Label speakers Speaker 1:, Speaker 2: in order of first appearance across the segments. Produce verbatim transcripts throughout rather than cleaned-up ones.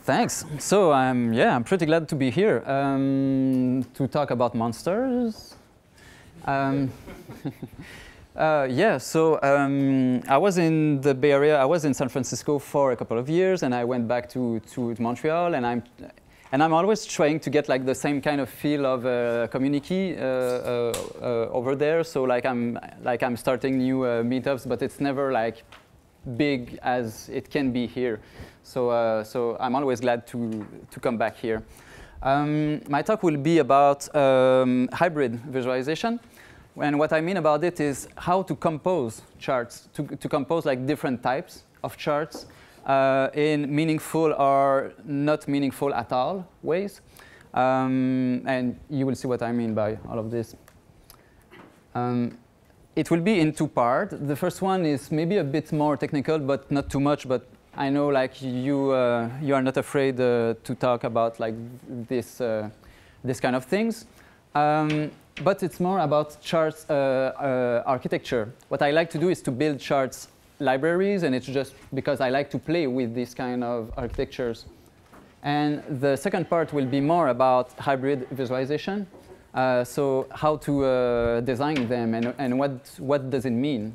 Speaker 1: thanks. So I'm yeah, I'm pretty glad to be here um, to talk about monsters. Um, uh, yeah, so um, I was in the Bay Area. I was in San Francisco for a couple of years, and I went back to to Montreal, and I'm. And I'm always trying to get like the same kind of feel of uh, community uh, uh, uh, over there. So like I'm like I'm starting new uh, meetups, but it's never like big as it can be here. So uh, so I'm always glad to to come back here. Um, my talk will be about um, hybrid visualization, and what I mean about it is how to compose charts, to to compose like different types of charts. Uh, in meaningful or not meaningful at all ways. Um, and you will see what I mean by all of this. Um, it will be in two parts. The first one is maybe a bit more technical, but not too much. But I know like you, uh, you are not afraid uh, to talk about like this, uh, this kind of things. Um, but it's more about charts uh, uh, architecture. What I like to do is to build charts libraries, and it's just because I like to play with these kind of architectures. And the second part will be more about hybrid visualization. Uh, so how to uh, design them, and, and what, what does it mean?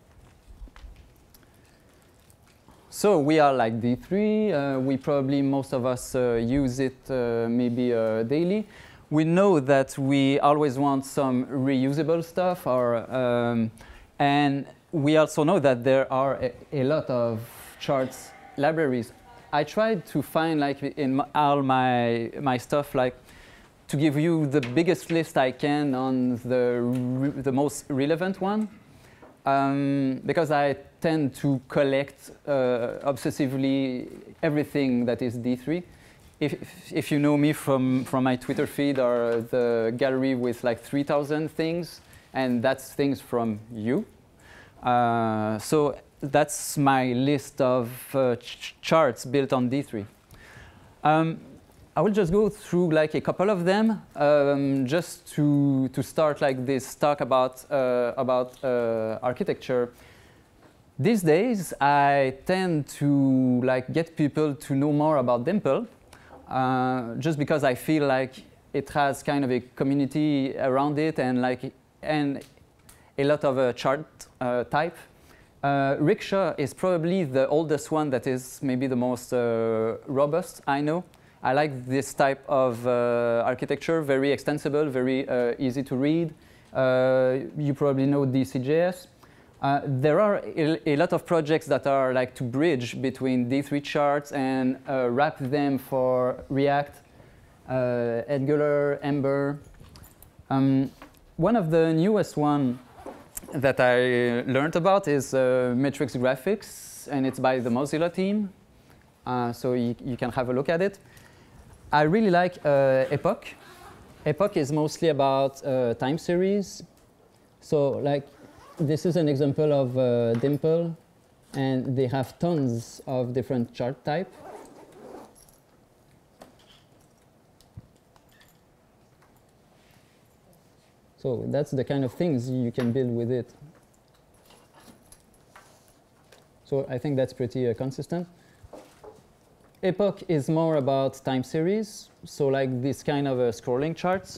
Speaker 1: So we are like D three. Uh, we probably, most of us uh, use it uh, maybe uh, daily. We know that we always want some reusable stuff, or, um, and we also know that there are a, a lot of charts libraries. I tried to find, like, in all my my stuff, like, to give you the biggest list I can on the re the most relevant one, um, because I tend to collect uh, obsessively everything that is D three. If if you know me from from my Twitter feed or the gallery with like three thousand things, and that's things from you. Uh, so that's my list of uh, ch charts built on D three. Um, I will just go through like a couple of them, um, just to to start like this talk about uh, about uh, architecture. These days, I tend to like get people to know more about Dimple, uh, just because I feel like it has kind of a community around it, and like and a lot of uh, chart uh, type. Uh, Rickshaw is probably the oldest one that is maybe the most uh, robust I know. I like this type of uh, architecture, very extensible, very uh, easy to read. Uh, you probably know D C J S. Uh, there are a, a lot of projects that are like to bridge between D three charts and uh, wrap them for React, uh, Angular, Ember. Um, one of the newest one that I learned about is uh, Matrix Graphics, and it's by the Mozilla team. Uh, so you, you can have a look at it. I really like uh, Epoch. Epoch is mostly about uh, time series. So like, this is an example of uh, Dimple, and they have tons of different chart type. So that's the kind of things you can build with it. So I think that's pretty uh, consistent. Epoch is more about time series, so like this kind of uh, scrolling charts.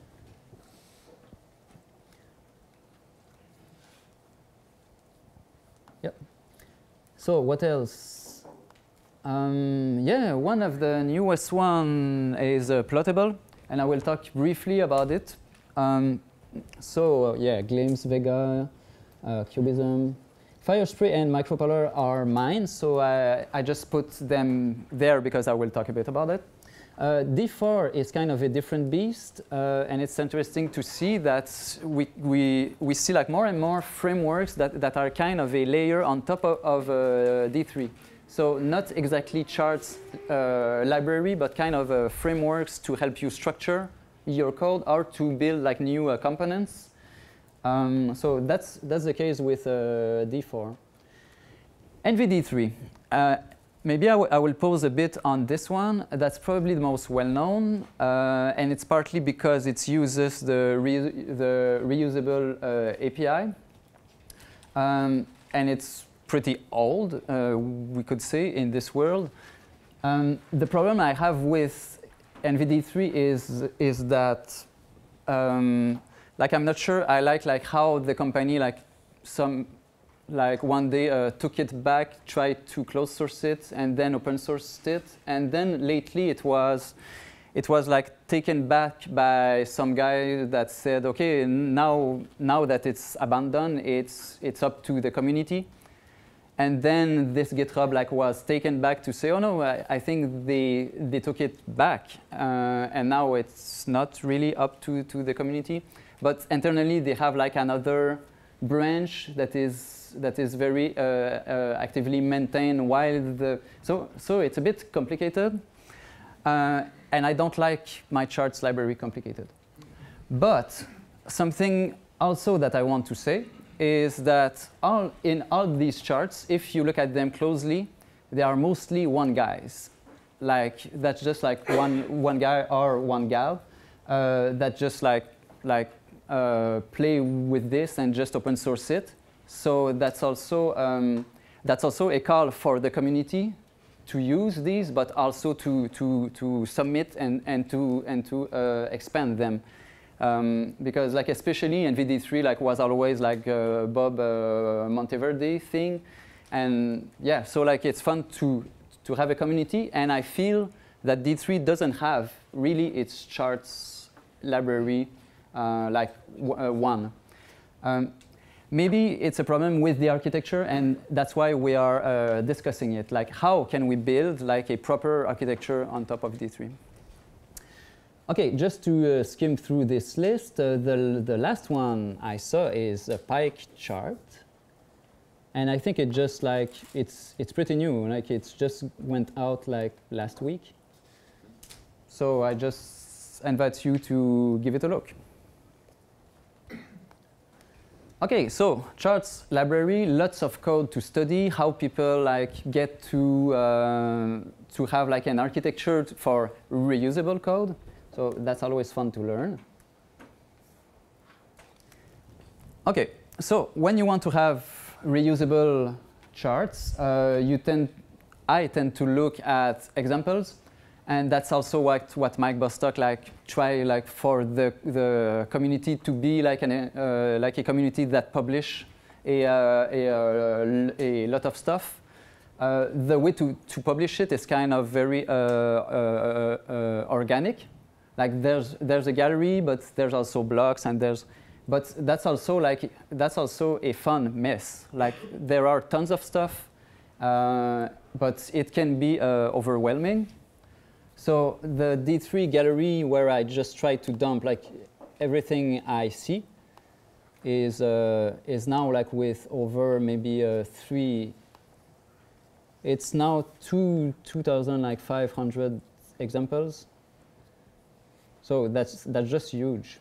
Speaker 1: Yep. So what else? Um, yeah, one of the newest one is uh, Plottable, and I will talk briefly about it. Um, so uh, yeah, Glimpse, Vega, uh, Cubism. Firespray and Micropolar are mine, so I, I just put them there because I will talk a bit about it. Uh, D four is kind of a different beast, uh, and it's interesting to see that we, we, we see like more and more frameworks that, that are kind of a layer on top of, of uh, D three. So not exactly charts uh, library, but kind of uh, frameworks to help you structure your code or to build like new uh, components. Um, so that's, that's the case with uh, D four. N V D three. Uh, maybe I, I will pause a bit on this one. That's probably the most well-known, uh, and it's partly because it uses the, re the reusable uh, A P I. Um, and it's pretty old, uh, we could say, in this world. Uh, Um, the problem I have with N V D three is is that um, like I'm not sure I like like how the company like some like one day uh, took it back, tried to close source it, and then open sourced it, and then lately it was it was like taken back by some guy that said, okay, now now that it's abandoned, it's it's up to the community. And then this GitHub like was taken back to say, oh no, I, I think they they took it back, uh, and now it's not really up to to the community. But internally they have like another branch that is that is very uh, uh, actively maintained while the so so it's a bit complicated, uh, and I don't like my charts library complicated. But something also that I want to say is that all, in all these charts, if you look at them closely, they are mostly one guys. Like that's just like one one guy or one gal uh, that just like like uh, play with this and just open source it. So that's also um, that's also a call for the community to use these, but also to to to submit and and to and to uh, expand them. Um, because like especially N V D three like was always like uh, Bob uh, Monteverde thing, and yeah, so like it's fun to to have a community, and I feel that D three doesn't have really its charts library uh, like w uh, one. Um, maybe it's a problem with the architecture, and that's why we are uh, discussing it. Like how can we build like a proper architecture on top of D three? Okay, just to uh, skim through this list, uh, the, the last one I saw is a pie chart. And I think it just like, it's, it's pretty new, like it's just went out like last week. So I just invite you to give it a look. Okay, so charts library, lots of code to study, how people like get to, uh, to have like an architecture for reusable code. So that's always fun to learn. Okay, so when you want to have reusable charts, uh, you tend, I tend to look at examples, and that's also what what Mike Bostock like try like for the the community to be like an uh, like a community that publish a uh, a, uh, a lot of stuff. Uh, the way to to publish it is kind of very uh, uh, uh, organic. Like there's there's a gallery, but there's also blocks, and there's, but that's also like that's also a fun mess. Like there are tons of stuff, uh, but it can be uh, overwhelming. So the D three gallery, where I just try to dump like everything I see, is uh, is now like with over maybe uh, three. It's now two two thousand like five hundred examples. So that's, that's just huge.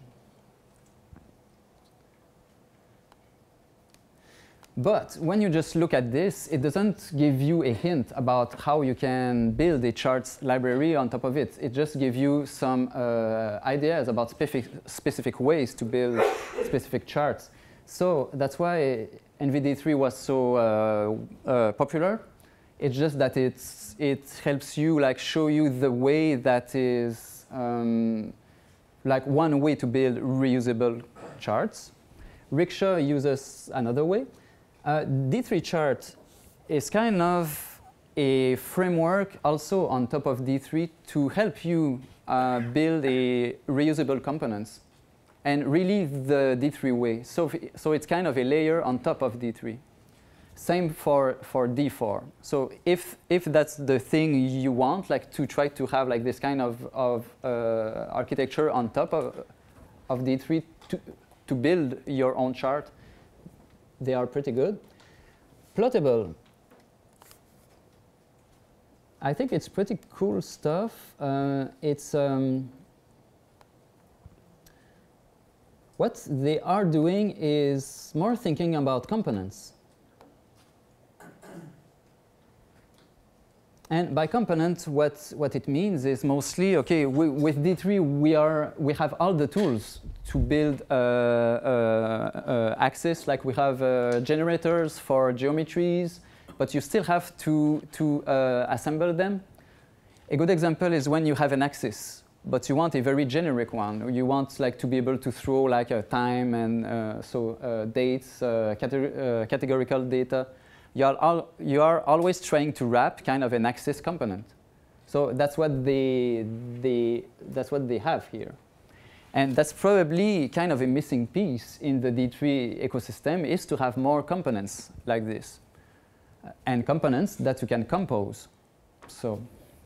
Speaker 1: But when you just look at this, it doesn't give you a hint about how you can build a charts library on top of it. It just gives you some uh, ideas about specific, specific ways to build specific charts. So that's why N V D three was so uh, uh, popular. It's just that it's, it helps you like show you the way that is Um, like one way to build reusable charts. Rickshaw uses another way. Uh, D three chart is kind of a framework also on top of D three to help you uh, build a reusable components, and really the D three way. So, so it's kind of a layer on top of D three. Same for, for D four. So if, if that's the thing you want, like to try to have like this kind of, of uh, architecture on top of, of D three to, to build your own chart, they are pretty good. Plottable. I think it's pretty cool stuff. Uh, it's um, what they are doing is more thinking about components. And by component, what, what it means is mostly, okay, we, with D three, we, are, we have all the tools to build uh, uh, uh, axes, like we have uh, generators for geometries, but you still have to, to uh, assemble them. a good example is when you have an axis, but you want a very generic one. You want like to be able to throw like a time and uh, so uh, dates, uh, categor uh, categorical data. You are, al you are always trying to wrap kind of an axis component. So that's what they, they, that's what they have here. And that's probably kind of a missing piece in the D three ecosystem, is to have more components like this. Uh, and components that you can compose. So,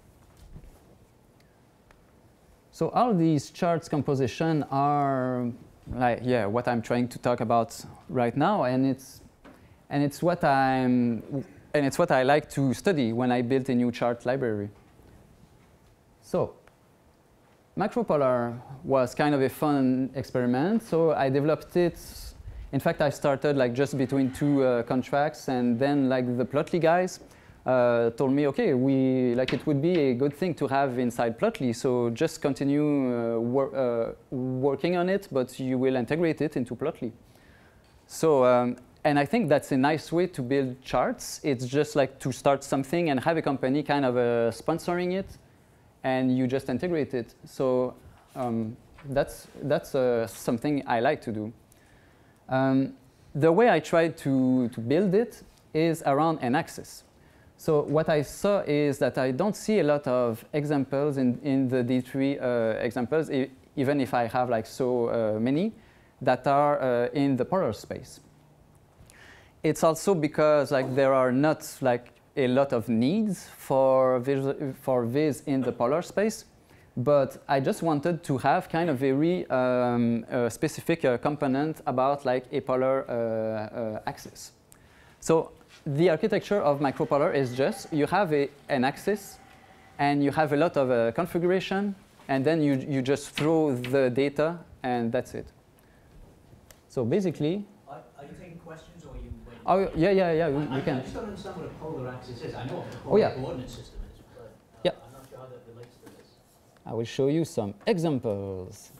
Speaker 1: so all these charts composition are like, yeah, what I'm trying to talk about right now, and it's, and it's what I'm, and it's what I like to study when I build a new chart library. So, Macropolar was kind of a fun experiment, so I developed it. In fact, I started like just between two uh, contracts, and then like the Plotly guys uh, told me, okay, we like it would be a good thing to have inside Plotly, so just continue uh, wor uh, working on it, but you will integrate it into Plotly. So, um, and I think that's a nice way to build charts. It's just like to start something and have a company kind of uh, sponsoring it, and you just integrate it. So um, that's, that's uh, something I like to do. Um, the way I tried to, to build it is around an axis. So what I saw is that I don't see a lot of examples in, in the D three uh, examples, e even if I have like so uh, many, that are uh, in the polar space. It's also because like there are not like a lot of needs for vis, for vis in the polar space, but I just wanted to have kind of very um, uh, specific uh, component about like a polar uh, uh, axis. So the architecture of Macropolar is just you have a, an axis, and you have a lot of uh, configuration, and then you, you just throw the data, and that's it. So basically,
Speaker 2: Are, are you taking questions, or are you waiting?
Speaker 1: oh yeah, yeah, yeah, we,
Speaker 2: I,
Speaker 1: we can.
Speaker 2: I just don't understand what a polar axis is. I know what the polar
Speaker 1: Oh, yeah.
Speaker 2: coordinate system is, but uh,
Speaker 1: Yeah.
Speaker 2: I'm not sure how that relates to this.
Speaker 1: I will show you some examples.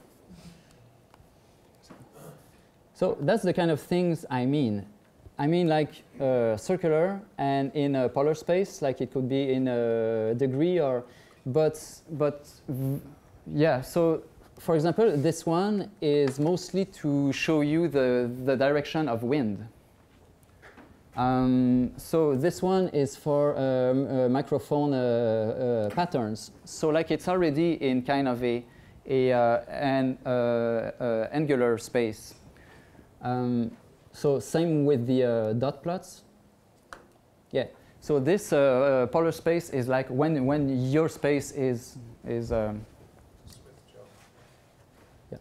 Speaker 1: So that's the kind of things I mean. I mean like uh, circular and in a polar space, like it could be in a degree or, but, but yeah, so for example, this one is mostly to show you the, the direction of wind. Um, so this one is for um, uh, microphone uh, uh, patterns. So like it's already in kind of a, a uh, an uh, uh, angular space. Um, so same with the uh, dot plots. Yeah. So this uh, uh, polar space is like when when your space is is. Um, yeah.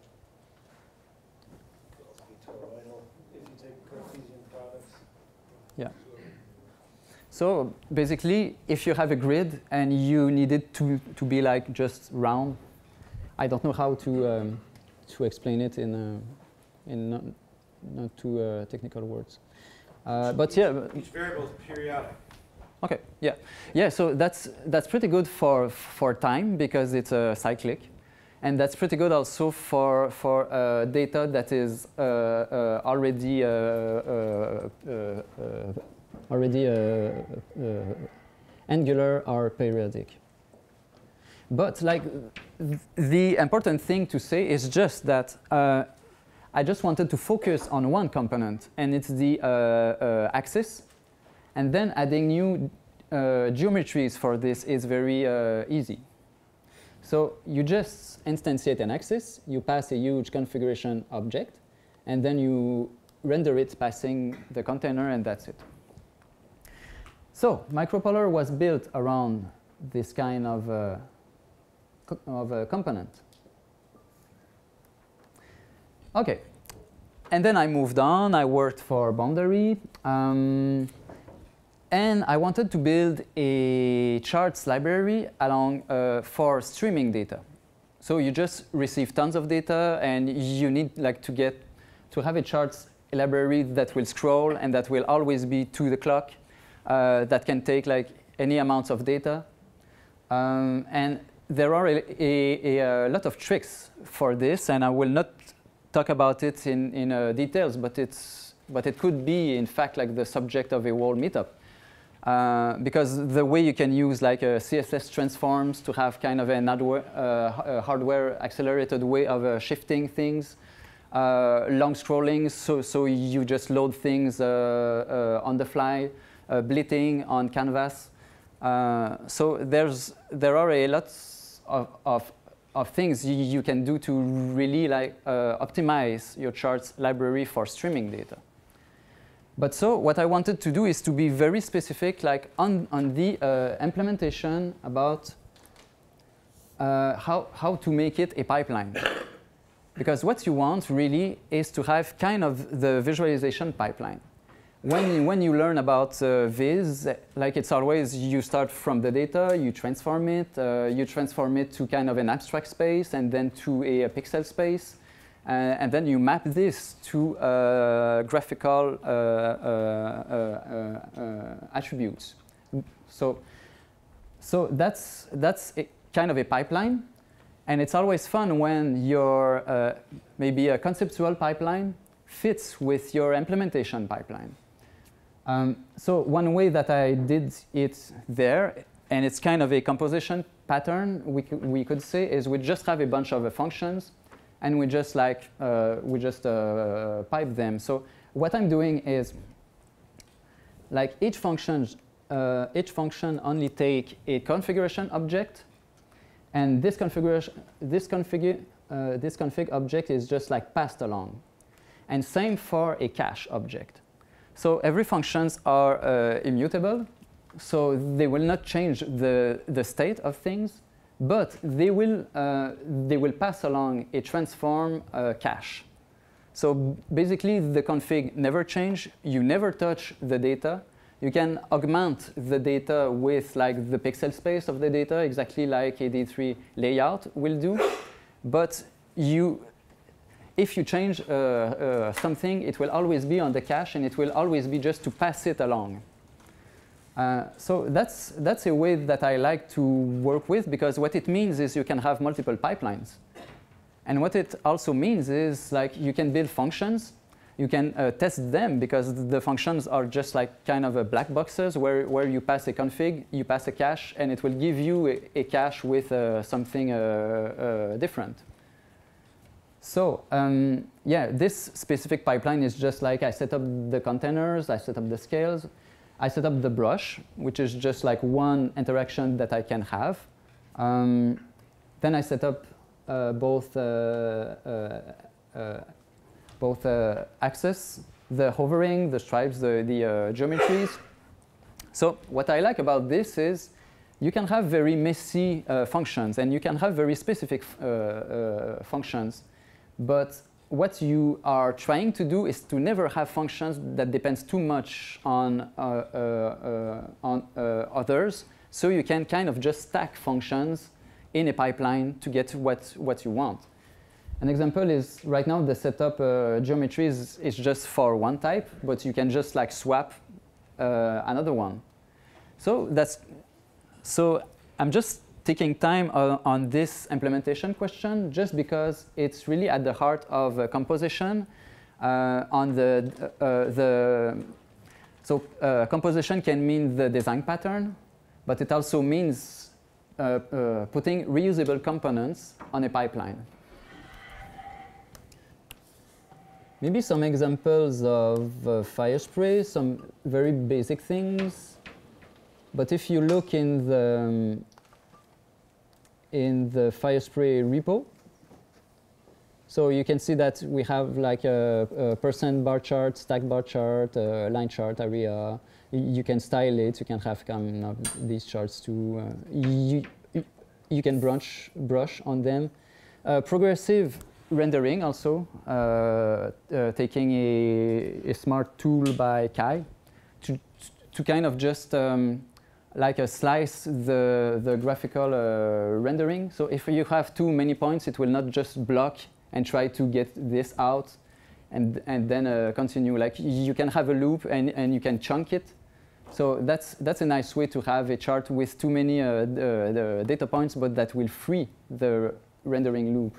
Speaker 1: Yeah. So basically, if you have a grid and you need it to to be like just round, I don't know how to um, to explain it in uh, in not, not too uh, technical words. Uh, but yeah.
Speaker 3: Each variable is periodic.
Speaker 1: Okay. Yeah. Yeah. So that's that's pretty good for for time because it's uh, cyclic, and that's pretty good also for for uh, data that is uh, uh, already uh, uh, uh, uh, already uh, uh, angular or periodic. But like th the important thing to say is just that uh, I just wanted to focus on one component, and it's the uh, uh, axis. And then adding new uh, geometries for this is very uh, easy. So you just instantiate an axis, you pass a huge configuration object, and then you render it passing the container, and that's it. So Macropolar was built around this kind of, uh, co of a component. Okay. And then I moved on. I worked for Boundary. Um, And I wanted to build a charts library along uh, for streaming data. So you just receive tons of data, and you need like to get to have a charts library that will scroll and that will always be to the clock, uh, that can take like any amounts of data. Um, and there are a, a, a lot of tricks for this, and I will not talk about it in, in uh, details, but it's but it could be in fact like the subject of a whole meetup. Uh, because the way you can use like uh, C S S transforms to have kind of an hardware, uh, hardware accelerated way of uh, shifting things, uh, long scrolling, so, so you just load things uh, uh, on the fly, uh, blitting on canvas. Uh, so there's, there are a lot of, of, of things you, you can do to really like uh, optimize your charts library for streaming data. But so what I wanted to do is to be very specific, like on, on the uh, implementation about uh, how, how to make it a pipeline. Because what you want really is to have kind of the visualization pipeline. When, when you learn about uh, Viz, like it's always you start from the data, you transform it, uh, you transform it to kind of an abstract space and then to a, a pixel space. Uh, and then you map this to uh, graphical uh, uh, uh, uh, attributes. So, so that's, that's a kind of a pipeline. And it's always fun when your uh, maybe a conceptual pipeline fits with your implementation pipeline. Um, so one way that I did it there, and it's kind of a composition pattern, we, we could say, is we just have a bunch of uh, functions and we just like uh, we just uh, pipe them. So what I'm doing is like each function, uh, each function only take a configuration object, and this configuration, this config, uh, this config object is just like passed along, and same for a cache object. So every functions are uh, immutable, so they will not change the the state of things. But they will, uh, they will pass along a transform uh, cache. So basically, the config never change. You never touch the data. You can augment the data with like the pixel space of the data, exactly like a D three layout will do. But you, if you change uh, uh, something, it will always be on the cache, and it will always be just to pass it along. Uh, so that's, that's a way that I like to work with, because what it means is you can have multiple pipelines. And what it also means is like you can build functions, you can uh, test them, because the functions are just like kind of a black boxes where, where you pass a config, you pass a cache, and it will give you a, a cache with uh, something uh, uh, different. So um, yeah, this specific pipeline is just like I set up the containers, I set up the scales, I set up the brush, which is just like one interaction that I can have. Um, then I set up uh, both, uh, uh, uh, both uh, axes, the hovering, the stripes, the, the uh, geometries. So what I like about this is you can have very messy uh, functions, and you can have very specific uh, uh, functions. But what you are trying to do is to never have functions that depends too much on, uh, uh, uh, on uh, others. So you can kind of just stack functions in a pipeline to get what, what you want. An example is right now the setup uh, geometry is, is just for one type, but you can just like swap uh, another one. So that's, so I'm just taking time uh, on this implementation question just because it's really at the heart of uh, composition. Uh, on the, uh, the, so uh, composition can mean the design pattern, but it also means uh, uh, putting reusable components on a pipeline. Maybe some examples of uh, Firespray, some very basic things. But if you look in the um, in the Firespray repo, so you can see that we have like a, a percent bar chart, stack bar chart, uh, line chart area. You can style it. You can have kind of these charts too. Uh, you, you can brush brush on them. Uh, progressive rendering also, uh, uh, taking a, a smart tool by Kai to to kind of just um, like a slice the, the graphical uh, rendering. So if you have too many points, it will not just block and try to get this out and, and then uh, continue. Like you can have a loop and, and you can chunk it. So that's, that's a nice way to have a chart with too many uh, the, the data points, but that will free the rendering loop.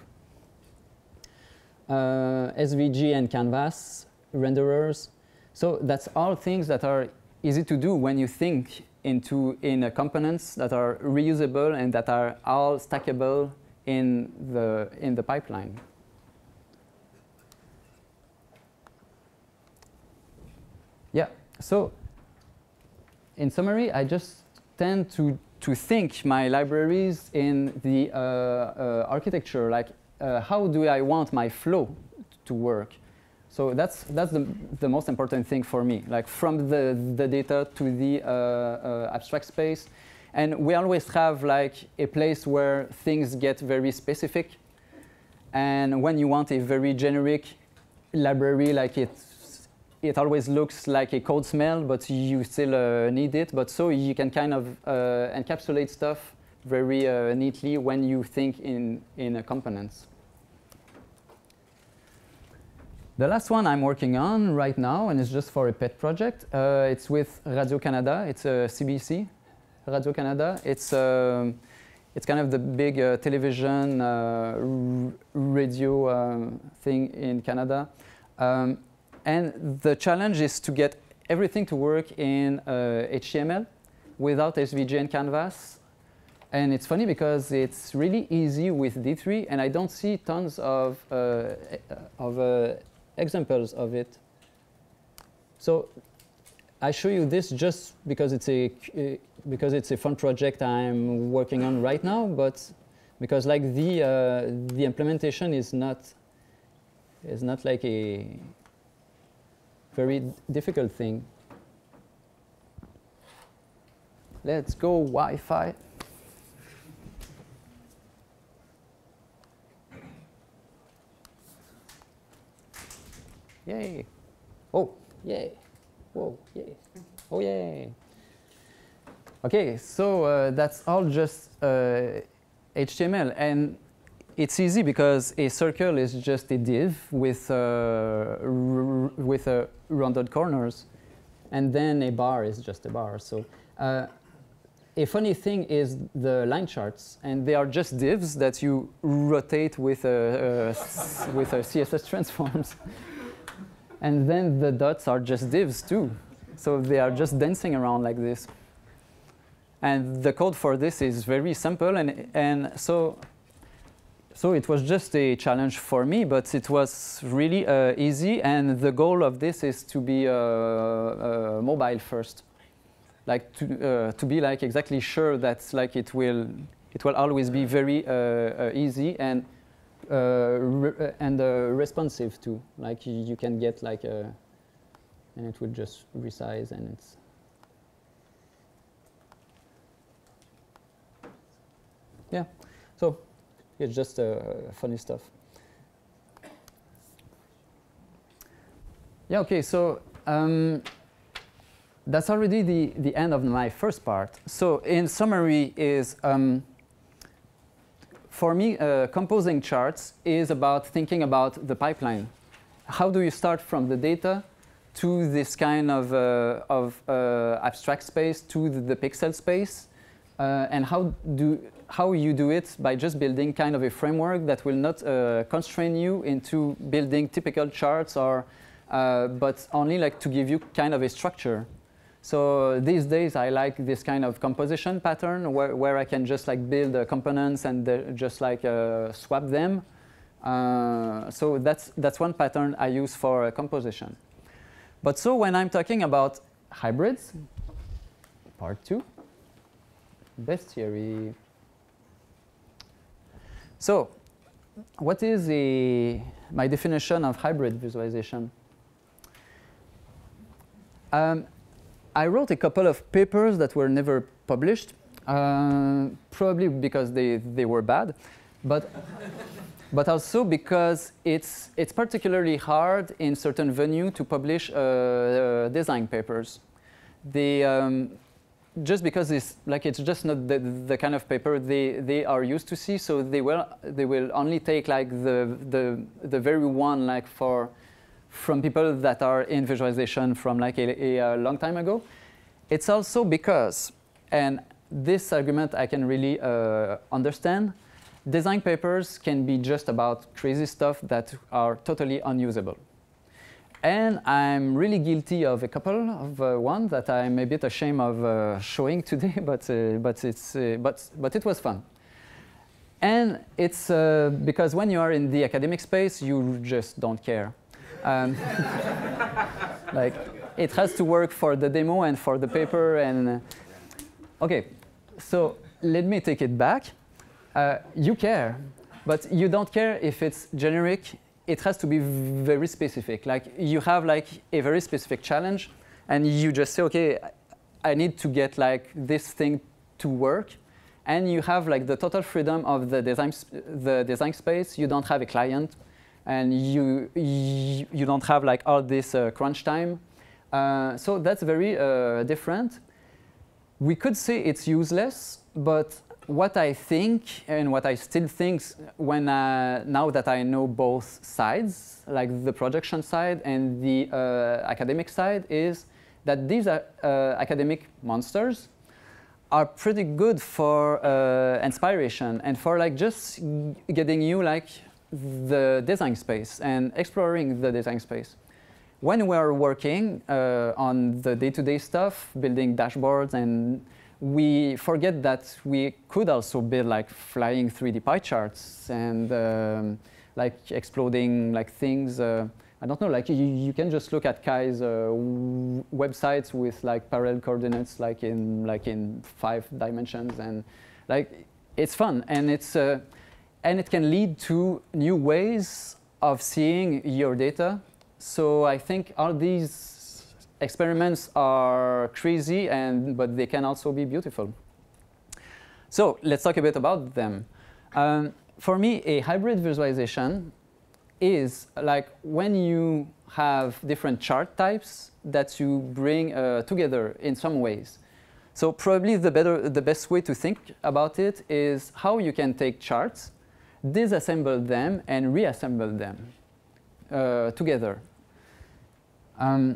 Speaker 1: Uh, S V G and canvas renderers. So that's all things that are easy to do when you think into in uh, components that are reusable and that are all stackable in the in the pipeline. Yeah. So, in summary, I just tend to to think my libraries in the uh, uh, architecture, like uh, how do I want my flow to work? So that's that's the the most important thing for me. Like from the the data to the uh, uh, abstract space, and we always have like a place where things get very specific. And when you want a very generic library, like it it always looks like a code smell, but you still uh, need it. But so you can kind of uh, encapsulate stuff very uh, neatly when you think in in uh, components. The last one I'm working on right now, and it's just for a pet project. Uh, it's with Radio-Canada. It's a C B C, Radio-Canada. It's um, it's kind of the big uh, television uh, radio uh, thing in Canada. Um, and the challenge is to get everything to work in uh, H T M L without S V G and Canvas. And it's funny because it's really easy with D three, and I don't see tons of uh, of uh, examples of it. So I show you this just because it's a uh, because it's a fun project I'm working on right now, but because like the uh, the implementation is not is not like a very difficult thing. Let's go Wi-Fi. Yay. Oh, yay. Whoa, yay. Oh, yay. OK, so uh, that's all just uh, H T M L. And it's easy because a circle is just a div with, uh, with uh, rounded corners. And then a bar is just a bar. So uh, a funny thing is the line charts. And they are just divs that you rotate with, uh, uh, with uh, C S S transforms. And then the dots are just divs too. So they are just dancing around like this. And the code for this is very simple. And, and so, so it was just a challenge for me, but it was really uh, easy. And the goal of this is to be uh, uh, mobile first. Like to, uh, to be like exactly sure that like it will, it will always be very uh, uh, easy. And Uh, re and uh, responsive too. Like you, you can get like a, and it will just resize, and it's. Yeah, so it's just uh, funny stuff. Yeah. Okay. So um, that's already the the end of my first part. So in summary, is. Um, For me, uh, composing charts is about thinking about the pipeline. How do you start from the data to this kind of, uh, of uh, abstract space to the, the pixel space? Uh, and how, do, how you do it by just building kind of a framework that will not uh, constrain you into building typical charts, or, uh, but only like to give you kind of a structure. So these days, I like this kind of composition pattern where, where I can just like build uh, components and uh, just like uh, swap them. Uh, so that's, that's one pattern I use for uh, composition. But so when I'm talking about hybrids, part two, best theory. So what is a, my definition of hybrid visualization? Um, I wrote a couple of papers that were never published, uh, probably because they, they were bad, but, but also because it's, it's particularly hard in certain venues to publish uh, uh, design papers. They, um, just because it's, like, it's just not the, the kind of paper they, they are used to see, so they will, they will only take like the, the, the very one like for from people that are in visualization from like a, a, a long time ago. It's also because, and this argument I can really uh, understand, design papers can be just about crazy stuff that are totally unusable. And I'm really guilty of a couple of uh, one that I'm a bit ashamed of uh, showing today, but, uh, but, it's, uh, but, but it was fun. And it's uh, because when you are in the academic space, you just don't care. Um, like, it has to work for the demo and for the paper. And uh, OK, so let me take it back. Uh, you care, but you don't care if it's generic. It has to be very specific. Like, you have like a very specific challenge, and you just say, OK, I need to get like this thing to work. And you have like the total freedom of the design, the design space. You don't have a client, and you you, you don't have like all this uh, crunch time. Uh, so that's very uh, different. We could say it's useless, but what I think and what I still think when uh, now that I know both sides, like the production side and the uh, academic side, is that these are uh, academic monsters are pretty good for uh, inspiration and for like just getting you like the design space and exploring the design space. When we're working uh, on the day-to-day stuff, building dashboards, and we forget that we could also build like flying three D pie charts and um, like exploding like things. Uh, I don't know, like you, you can just look at Kai's uh, websites with like parallel coordinates, like in like in five dimensions, and like it's fun, and it's uh, and it can lead to new ways of seeing your data. So I think all these experiments are crazy, and but they can also be beautiful. So let's talk a bit about them. Um, for me, a hybrid visualization is like when you have different chart types that you bring uh, together in some ways. So probably the, better, the best way to think about it is how you can take charts, disassemble them, and reassemble them uh, together. Um,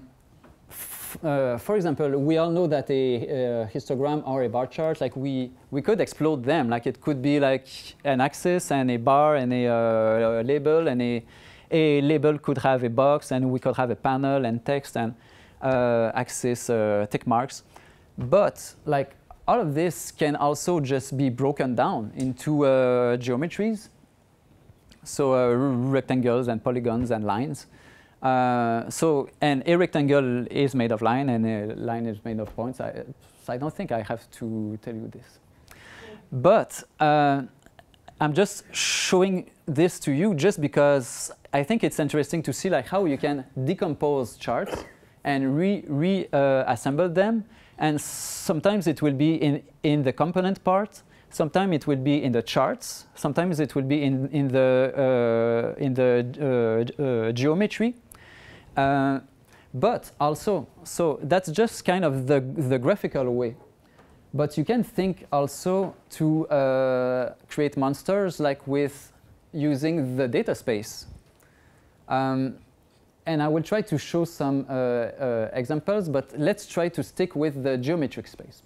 Speaker 1: Uh, for example, we all know that a uh, histogram or a bar chart, like we, we could explode them. Like it could be like an axis and a bar and a, uh, a label, and a, a label could have a box, and we could have a panel and text and uh, axis uh, tick marks. But like all of this can also just be broken down into uh, geometries. So uh, rectangles and polygons and lines. Uh, so, and a rectangle is made of line, and a line is made of points. I, so I don't think I have to tell you this. But uh, I'm just showing this to you just because I think it's interesting to see like how you can decompose charts and re, re uh, assemble them. And sometimes it will be in, in the component part. Sometimes it will be in the charts. Sometimes it will be in, in the, uh, in the uh, uh, geometry. Uh, but also, so that's just kind of the, the graphical way. But you can think also to uh, create monsters like with using the data space. Um, and I will try to show some uh, uh, examples, but let's try to stick with the geometric space.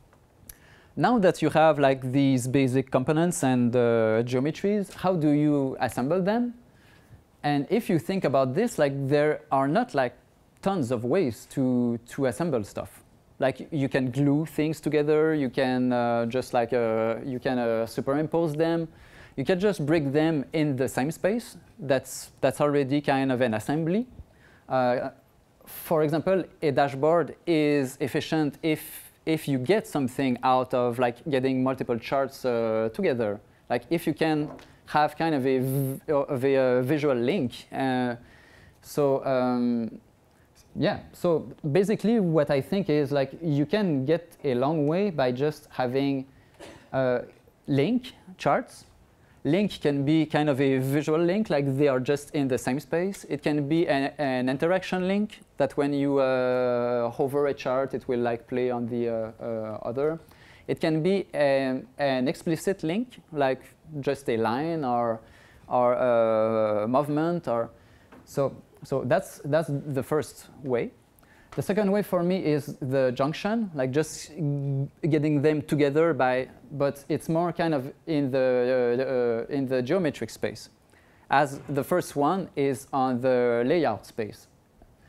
Speaker 1: Now that you have like these basic components and uh, geometries, how do you assemble them? And if you think about this, like there are not like tons of ways to, to assemble stuff. Like you can glue things together, you can uh, just like, uh, you can uh, superimpose them. You can just break them in the same space. That's, that's already kind of an assembly. Uh, for example, a dashboard is efficient if, if you get something out of like getting multiple charts uh, together. Like if you can have kind of a, of a, a visual link. Uh, so um, yeah, so basically what I think is like you can get a long way by just having uh, link charts. Link can be kind of a visual link, like they are just in the same space. It can be an, an interaction link that when you uh, hover a chart, it will like play on the uh, uh, other. It can be an, an explicit link, like just a line or, or a movement. Or, so so that's, that's the first way. The second way for me is the junction, like just getting them together by, but it's more kind of in the, uh, uh, in the geometric space. As the first one is on the layout space.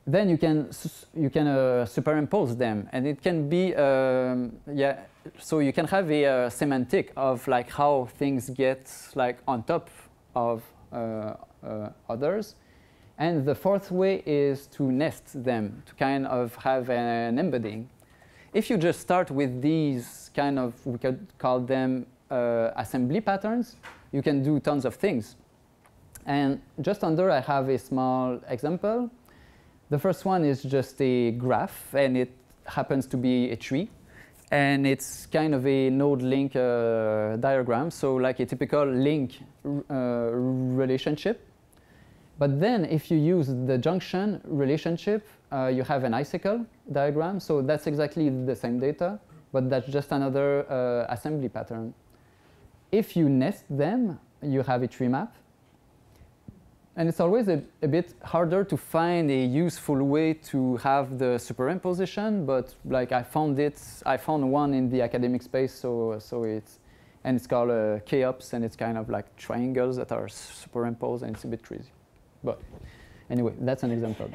Speaker 1: then you can you can uh, superimpose them, and it can be um, yeah. So you can have a uh, semantic of like how things get like on top of uh, uh, others, and the fourth way is to nest them, to kind of have an embedding. If you just start with these kind of, we could call them uh, assembly patterns, you can do tons of things. And just under, I have a small example. The first one is just a graph, and it happens to be a tree. And it's kind of a node link uh, diagram, so like a typical link uh, relationship. But then if you use the junction relationship, uh, you have an icicle diagram. So that's exactly the same data, but that's just another uh, assembly pattern. If you nest them, you have a tree map. And it's always a, a bit harder to find a useful way to have the superimposition, but like I found it, I found one in the academic space, so so it's, and it's called uh, K-ops, and it's kind of like triangles that are superimposed, and it's a bit crazy. But anyway, that's an example.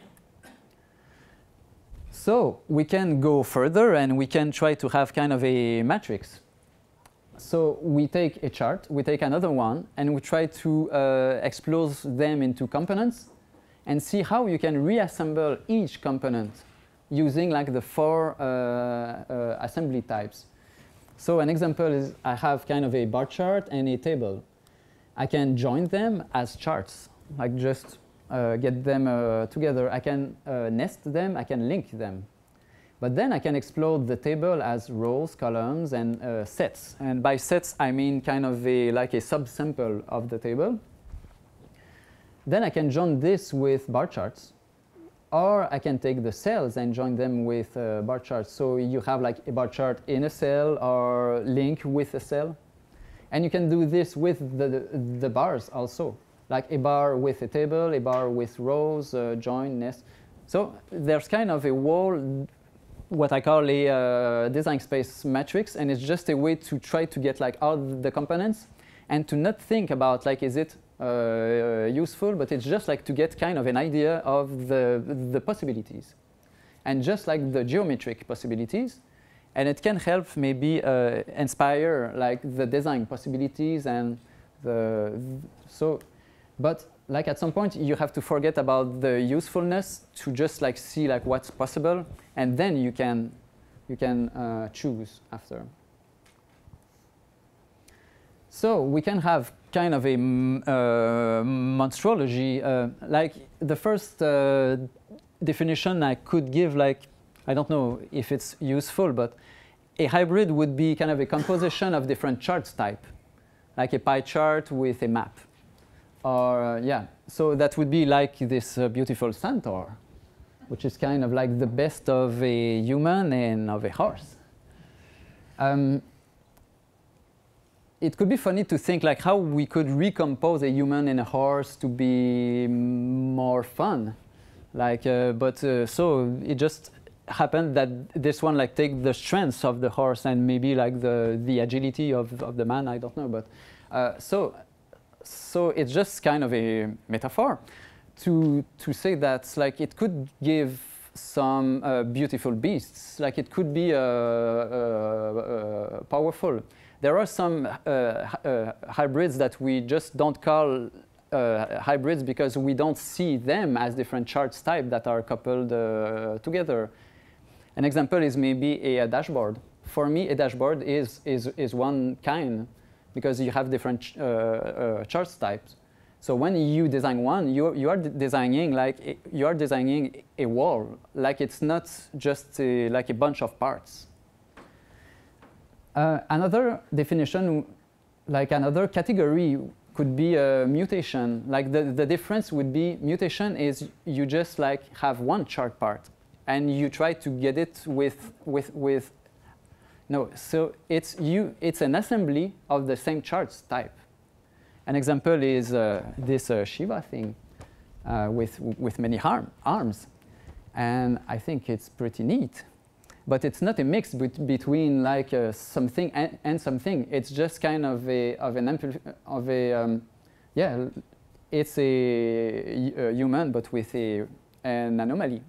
Speaker 1: So we can go further, and we can try to have kind of a matrix. So we take a chart, we take another one, and we try to uh, expose them into components and see how you can reassemble each component using like the four uh, uh, assembly types. So an example is I have kind of a bar chart and a table. I can join them as charts, like just uh, get them uh, together. I can uh, nest them, I can link them. But then I can explode the table as rows, columns, and uh, sets. And by sets, I mean kind of a, like a subsample of the table. Then I can join this with bar charts. Or I can take the cells and join them with uh, bar charts. So you have like a bar chart in a cell or link with a cell. And you can do this with the, the, the bars also. Like a bar with a table, a bar with rows, uh, join, nest. So there's kind of a whole, what I call a uh, design space matrix, and it's just a way to try to get like all the components and to not think about like is it uh, useful, but it's just like to get kind of an idea of the, the possibilities. And just like the geometric possibilities, and it can help maybe uh, inspire like the design possibilities and the, so, but like at some point you have to forget about the usefulness to just like see like what's possible, and then you can you can uh, choose after. So we can have kind of a uh, monstrology. Uh, like the first uh, definition I could give, like I don't know if it's useful, but a hybrid would be kind of a composition of different charts type, like a pie chart with a map. Or, uh, yeah, so that would be like this uh, beautiful centaur, which is kind of like the best of a human and of a horse. Um, it could be funny to think like how we could recompose a human and a horse to be more fun. Like, uh, but uh, so it just happened that this one like take the strengths of the horse and maybe like the, the agility of, of the man, I don't know. But uh, so. So it's just kind of a metaphor to, to say that like it could give some uh, beautiful beasts, like it could be uh, uh, uh, powerful. There are some uh, uh, hybrids that we just don't call uh, hybrids because we don't see them as different charts type that are coupled uh, together. An example is maybe a, a dashboard. For me, a dashboard is, is, is one kind, because you have different uh, uh, charts types. So when you design one, you, you are designing like a, you are designing a wall. Like it's not just a, like a bunch of parts. Uh, another definition, like another category, could be a mutation. Like the, the difference would be mutation is you just like have one chart part, and you try to get it with with with. No, so it's, you, it's an assembly of the same charts type. An example is uh, this uh, Shiva thing uh, with, with many arm, arms. And I think it's pretty neat. But it's not a mix bet between like uh, something and, and something. It's just kind of a, of an ampli of a, um, yeah, it's a, a human but with a an anomaly.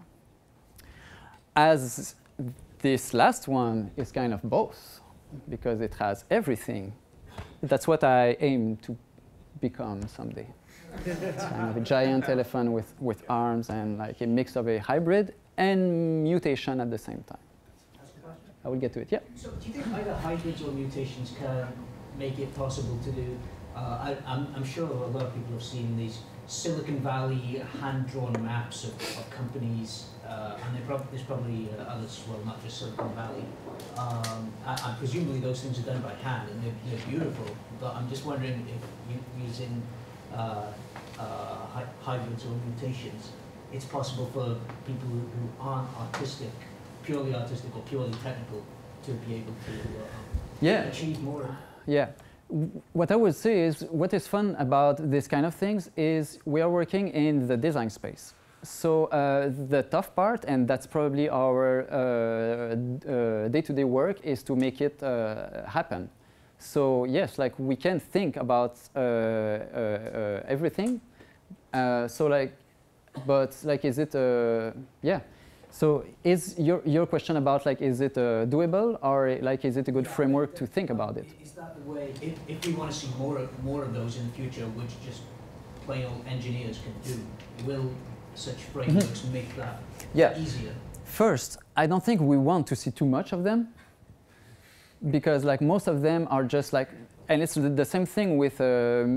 Speaker 1: As this last one is kind of both, because it has everything. That's what I aim to become someday. It's kind of a giant elephant with, with arms and like a mix of a hybrid and mutation at the same time. I will get to it, yeah.
Speaker 2: So do you think either hybrids or mutations can make it possible to do, uh, I, I'm, I'm sure a lot of people have seen these Silicon Valley hand-drawn maps of, of companies, uh, and prob there's probably uh, others, well, not just Silicon Valley. Um, and, and presumably those things are done by hand, and they're, they're beautiful, but I'm just wondering if you, using uh, uh, hy hybrids or mutations, it's possible for people who, who aren't artistic, purely artistic or purely technical, to be able to uh,
Speaker 1: yeah.
Speaker 2: achieve more.
Speaker 1: Yeah. What I would say is, what is fun about this kind of things is we are working in the design space. So uh, the tough part, and that's probably our day-to-day uh, uh, work, is to make it uh, happen. So yes, like we can think about uh, uh, uh, everything. Uh, so like, but like, is it? Uh, yeah. So is your your question about like, is it uh, doable, or like, is it a good yeah, framework to think about it?
Speaker 2: Is that the way? If, if we want to see more of, more of those in the future, which just plain old engineers can do, will such frameworks mm-hmm. make that
Speaker 1: yeah.
Speaker 2: easier?
Speaker 1: First, I don't think we want to see too much of them, because like most of them are just like, and it's the same thing with uh, uh,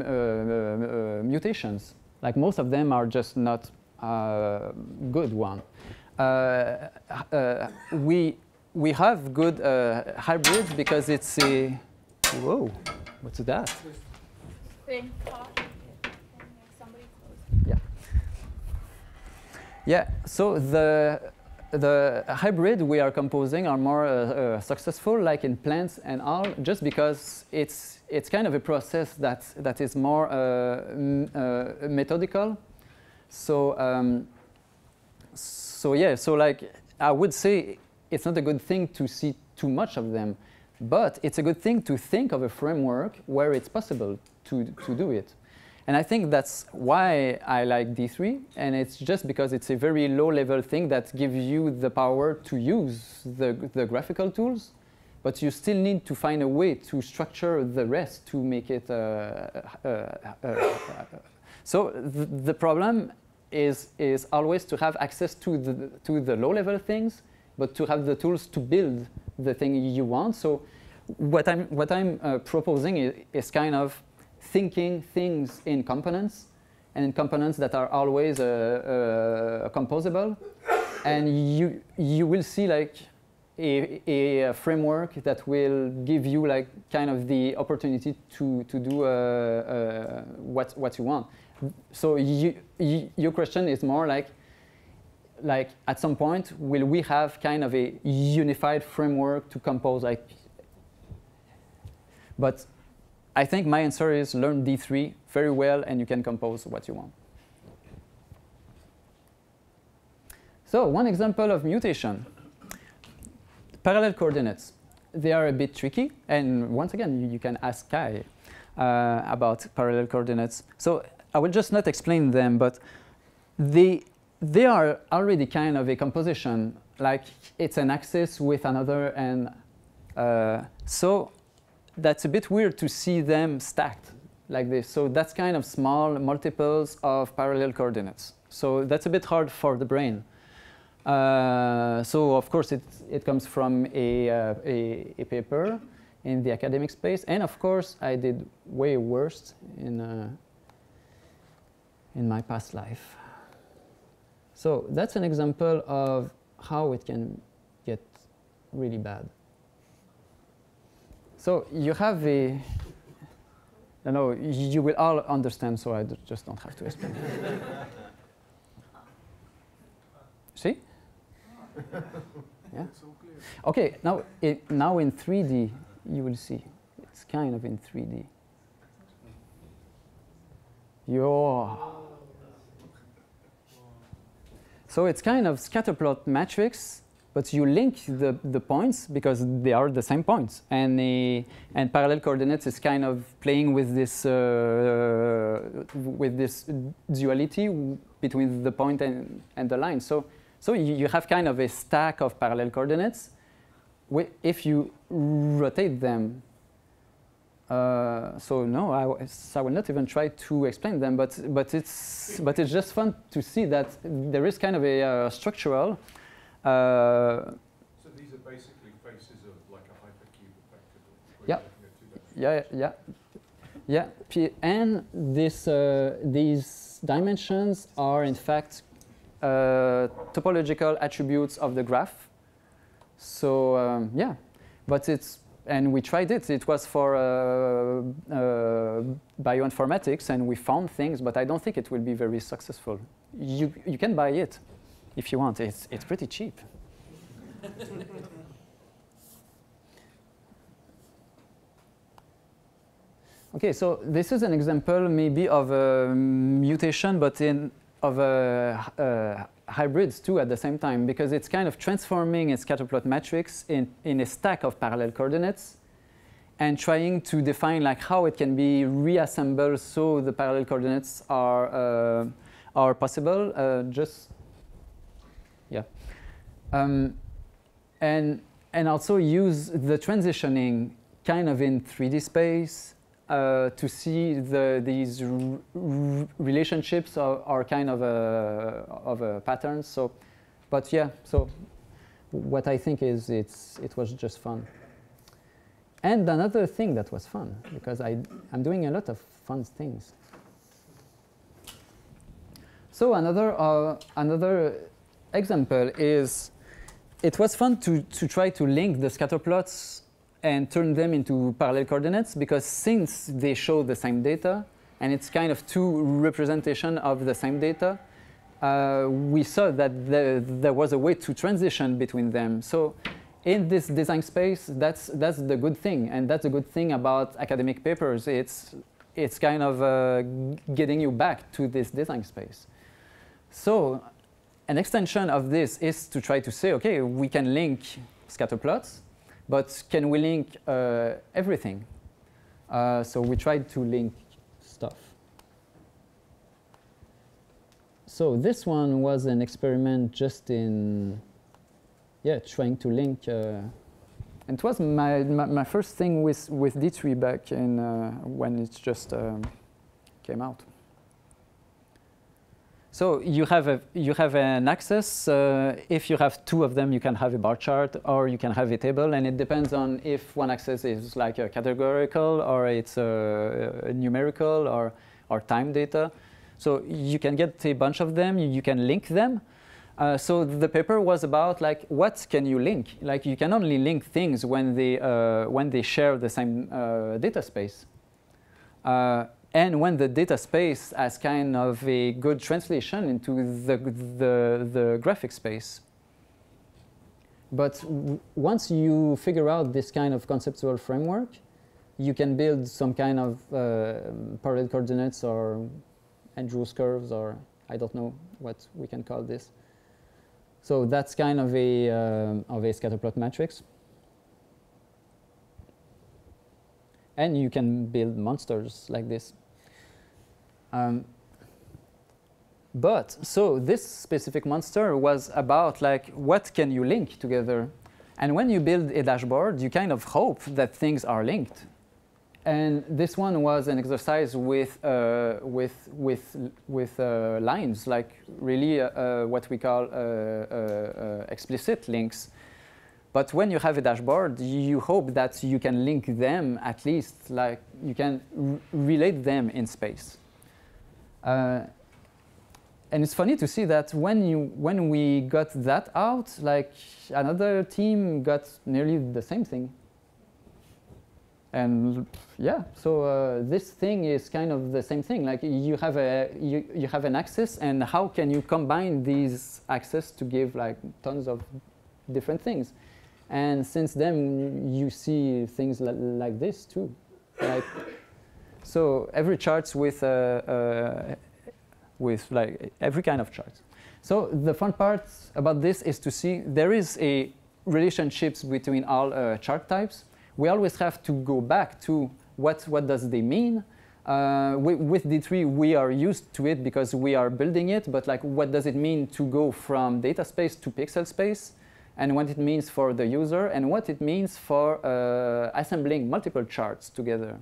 Speaker 1: uh, mutations. Like most of them are just not uh, good one. Uh, uh, we we have good uh, hybrids because it's a whoa, what's that?
Speaker 3: Thing. Somebody close.
Speaker 1: Yeah. Yeah. So the the hybrid we are composing are more uh, uh, successful, like in plants and all, just because it's it's kind of a process that that is more uh, m uh, methodical. So. Um, So yeah, so like I would say it's not a good thing to see too much of them, but it's a good thing to think of a framework where it's possible to, to do it. And I think that's why I like D three, and it's just because it's a very low-level thing that gives you the power to use the, the graphical tools, but you still need to find a way to structure the rest to make it... Uh, uh, uh, uh, so th the problem Is, is always to have access to the, to the low-level things, but to have the tools to build the thing you want. So what I'm, what I'm uh, proposing is, is kind of thinking things in components, and in components that are always uh, uh, composable. And you, you will see like a, a framework that will give you like kind of the opportunity to, to do uh, uh, what, what you want. So you, you, your question is more like, like at some point, will we have kind of a unified framework to compose? Like, but I think my answer is learn D three very well, and you can compose what you want. So one example of mutation, parallel coordinates. They are a bit tricky, and once again, you, you can ask Kai uh, about parallel coordinates. So I will just not explain them, but they, they are already kind of a composition, like it's an axis with another, and uh, so that's a bit weird to see them stacked like this. So that's kind of small multiples of parallel coordinates. So that's a bit hard for the brain. Uh, so of course it, it comes from a, uh, a, a paper in the academic space, and of course I did way worse in uh, in my past life. So that's an example of how it can get really bad. So you have a, I know you will all understand, so I just don't have to explain. See? Yeah. Okay, now, it, now in three D, you will see. It's kind of in three D. Yo. So it's kind of scatterplot matrix but you link the, the points because they are the same points. And, the, and parallel coordinates is kind of playing with this, uh, with this duality between the point and, and the line. So, so you have kind of a stack of parallel coordinates. If you rotate them, uh, so no, I, I will not even try to explain them, but, but, it's, but it's just fun to see that there is kind of a uh, structural. Uh,
Speaker 4: so these are basically faces of like a hypercube, effectively.
Speaker 1: Yeah, yeah, yeah, yeah. P and this, uh, these dimensions are in fact uh, topological attributes of the graph. So um, yeah, but it's, and we tried it. It was for uh, uh, bioinformatics, and we found things, but I don't think it will be very successful. You you can buy it if you want. It's it's pretty cheap. Okay, so this is an example maybe of a mutation, but in of a uh, hybrids too at the same time, because it's kind of transforming a scatterplot matrix in, in a stack of parallel coordinates and trying to define like how it can be reassembled so the parallel coordinates are, uh, are possible. Uh, just, yeah. Um, and, and also use the transitioning kind of in three D space Uh, to see the, these r r relationships are, are kind of a, of a pattern. So, but yeah, so what I think is it's, it was just fun. And another thing that was fun, because I, I'm doing a lot of fun things. So another, uh, another example is, it was fun to, to try to link the scatter plots and turn them into parallel coordinates, because since they show the same data, and it's kind of two representation of the same data, uh, we saw that the, there was a way to transition between them. So in this design space, that's, that's the good thing, and that's the good thing about academic papers. It's, it's kind of uh, getting you back to this design space. So an extension of this is to try to say, okay, we can link scatter plots, but can we link uh, everything? Uh, so we tried to link stuff. So this one was an experiment just in, yeah, trying to link. Uh, and it was my, my, my first thing with, with D three back in, uh, when it just um, came out. So you have, a, you have an axis. Uh, if you have two of them, you can have a bar chart, or you can have a table. And it depends on if one axis is like a categorical, or it's a, a numerical, or, or time data. So you can get a bunch of them. You, you can link them. Uh, so the paper was about like, what can you link? Like you can only link things when they, uh, when they share the same uh, data space. Uh, And when the data space has kind of a good translation into the, the, the graphic space. But w once you figure out this kind of conceptual framework, you can build some kind of uh, parallel coordinates or Andrews curves, or I don't know what we can call this. So that's kind of a, uh, of a scatterplot matrix. And you can build monsters like this. Um, but so this specific monster was about like, what can you link together? And when you build a dashboard, you kind of hope that things are linked. And this one was an exercise with, uh, with, with, with uh, lines, like really uh, uh, what we call uh, uh, uh, explicit links. But when you have a dashboard, you hope that you can link them at least, like you can r relate them in space. Uh, and it's funny to see that when, you, when we got that out, like another team got nearly the same thing. And yeah, so uh, this thing is kind of the same thing. Like you have, a, you, you have an axis, and how can you combine these axes to give like tons of different things? And since then, you see things li like this too. Like, so every charts with, uh, uh, with like every kind of charts. So the fun part about this is to see there is a relationships between all uh, chart types. We always have to go back to what, what does they mean. Uh, we, with D three, we are used to it because we are building it, but like what does it mean to go from data space to pixel space, and what it means for the user, and what it means for uh, assembling multiple charts together.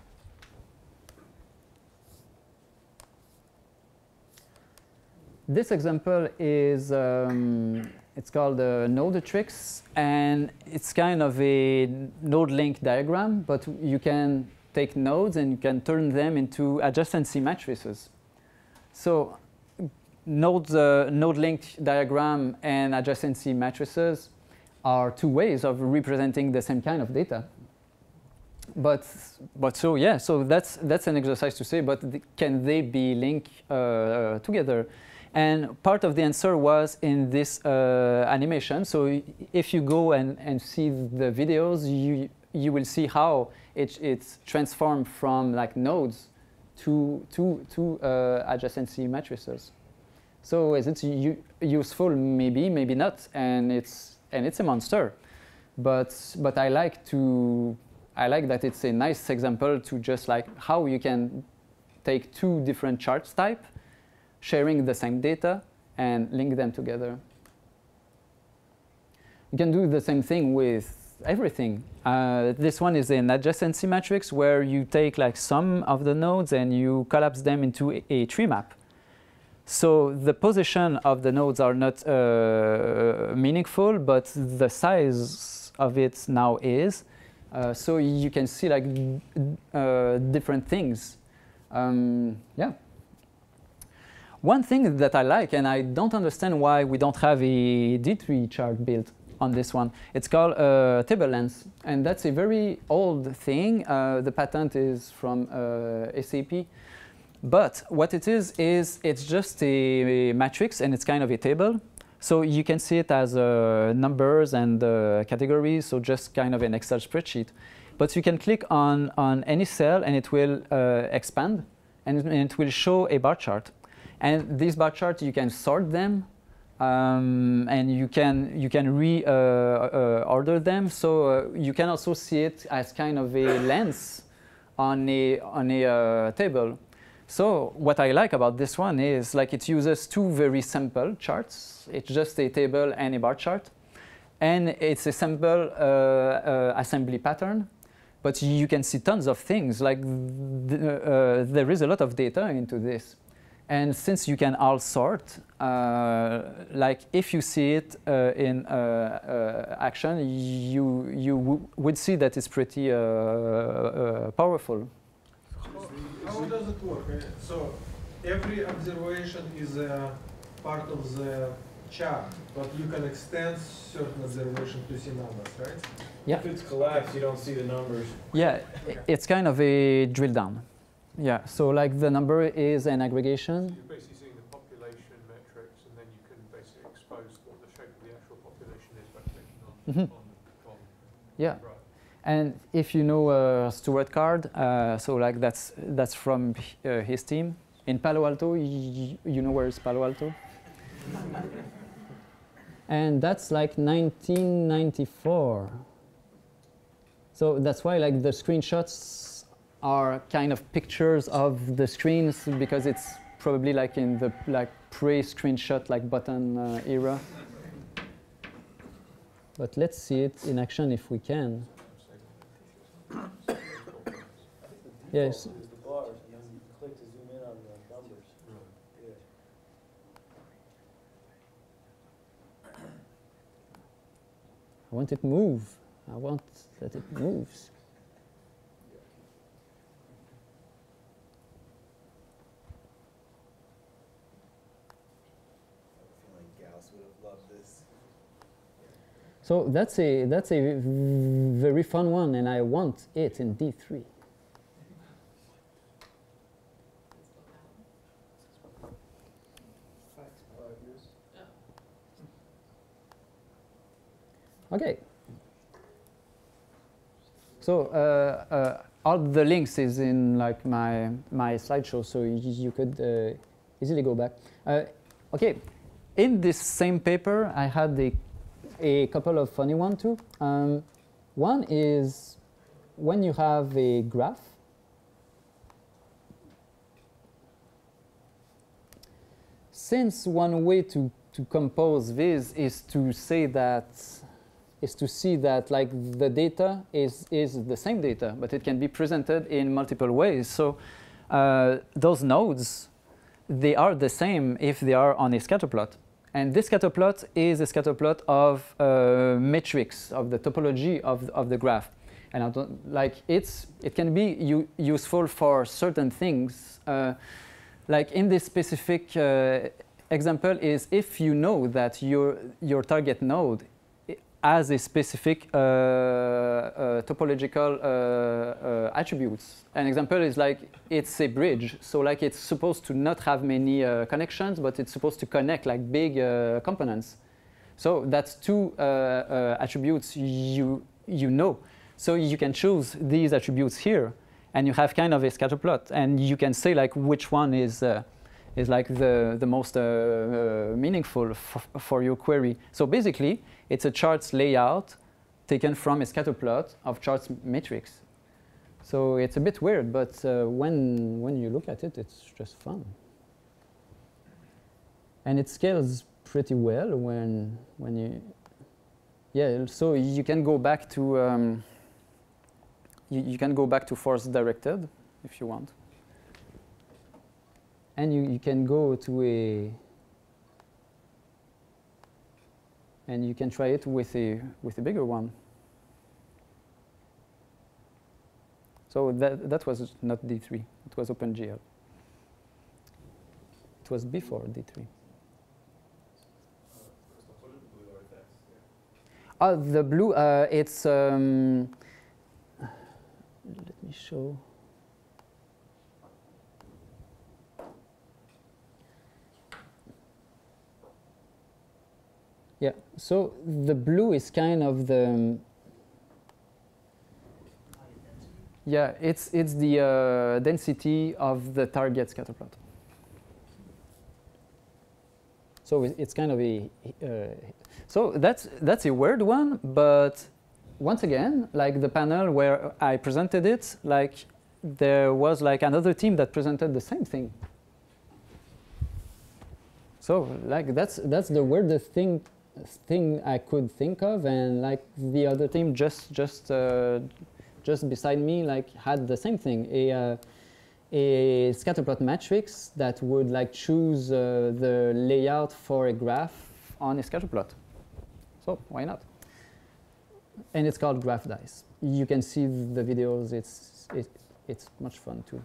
Speaker 1: This example is, um, it's called a node tricks, and it's kind of a node link diagram, but you can take nodes and you can turn them into adjacency matrices. So nodes, uh, node link diagram and adjacency matrices are two ways of representing the same kind of data. But, but so yeah, so that's, that's an exercise to say, but th can they be linked uh, together? And part of the answer was in this uh, animation. So if you go and, and see the videos, you, you will see how it, it's transformed from like nodes to, to, to uh, adjacency matrices. So is it useful? Maybe, maybe not. And it's, and it's a monster. But, but I like to, I like that it's a nice example to just like how you can take two different charts type, sharing the same data, and link them together. You can do the same thing with everything. Uh, this one is an adjacency matrix where you take like some of the nodes and you collapse them into a, a tree map. So the position of the nodes are not uh, meaningful, but the size of it now is. Uh, so you can see like uh, different things. Um, yeah. One thing that I like, and I don't understand why we don't have a D three chart built on this one, it's called uh, table length. And that's a very old thing. Uh, the patent is from uh, S A P. But what it is, is it's just a, a matrix, and it's kind of a table. So you can see it as uh, numbers and uh, categories, so just kind of an Excel spreadsheet. But you can click on, on any cell, and it will uh, expand, and it, and it will show a bar chart. And these bar charts, you can sort them, um, and you can you can re-order uh, uh, them. So uh, you can also see it as kind of a lens on a on a uh, table. So what I like about this one is like it uses two very simple charts. It's just a table and a bar chart, and it's a simple uh, uh, assembly pattern. But you can see tons of things. Like th uh, there is a lot of data into this. And since you can all sort, uh, like if you see it uh, in uh, uh, action, you, you w would see that it's pretty uh, uh, powerful.
Speaker 5: How does it work? So every observation is a part of the chart, but you can extend certain observation to see numbers, right?
Speaker 1: Yeah.
Speaker 6: If it's collapsed, you don't see the numbers.
Speaker 1: Yeah, okay. It's kind of a drill down. Yeah, so like the number is an aggregation.
Speaker 4: So you're basically seeing the population metrics, and then you can basically expose what the shape of the actual population is by clicking on,
Speaker 1: Mm-hmm.
Speaker 4: on the column.
Speaker 1: Yeah.
Speaker 4: Right.
Speaker 1: And if you know uh, Stuart Card, uh, so like that's that's from uh, his team in Palo Alto. Y you know where is Palo Alto? And that's like nineteen ninety-four. So that's why like the screenshots are kind of pictures of the screens, because it's probably like in the like pre-screenshot like button uh, era. But let's see it in action if we can. Yes.
Speaker 6: The bars, and then you click to zoom in on the numbers. Yeah.
Speaker 1: I want it to move. I want that it moves. So that's a that's a very fun one, and I want it in D three. Okay. So uh, uh, all the links is in like my my slideshow, so you, you could uh, easily go back. Uh, okay. in this same paper, I had a, a couple of funny ones too. Um, one is when you have a graph, since one way to, to compose this is to say that, is to see that like the data is, is the same data, but it can be presented in multiple ways. So uh, those nodes, they are the same if they are on a scatter plot. And this scatter plot is a scatter plot of uh, metrics, of the topology of, of the graph. And I don't, like it's, it can be u useful for certain things. Uh, like in this specific uh, example is if you know that your, your target node has a specific uh, uh, topological uh, uh, attributes. An example is like it's a bridge. So like it's supposed to not have many uh, connections, but it's supposed to connect like big uh, components. So that's two uh, uh, attributes you, you know. So you can choose these attributes here, and you have kind of a scatter plot, and you can say like which one is uh, is like the the most uh, uh, meaningful for your query. So basically, it's a charts layout taken from a scatter plot of charts matrix. So it's a bit weird, but uh, when when you look at it, it's just fun, and it scales pretty well when when you yeah. So you can go back to. Um, You, you can go back to force directed if you want. And you, you can go to a, and you can try it with a, with a bigger one. So that, that was not D three, it was OpenGL. It was before D three. Oh, the blue, uh, it's, um, let me show. Yeah, so the blue is kind of the, um, yeah, it's, it's the uh, density of the target scatter plot. So it's kind of a, uh, so that's, that's a weird one, but once again, like the panel where I presented it, like there was like another team that presented the same thing. So like that's that's the weirdest thing thing I could think of, and like the other team just just uh, just beside me like had the same thing, a uh, a scatterplot matrix that would like choose uh, the layout for a graph on a scatterplot. So why not? And it's called Graph Dice. You can see the videos. It's it, it's much fun too.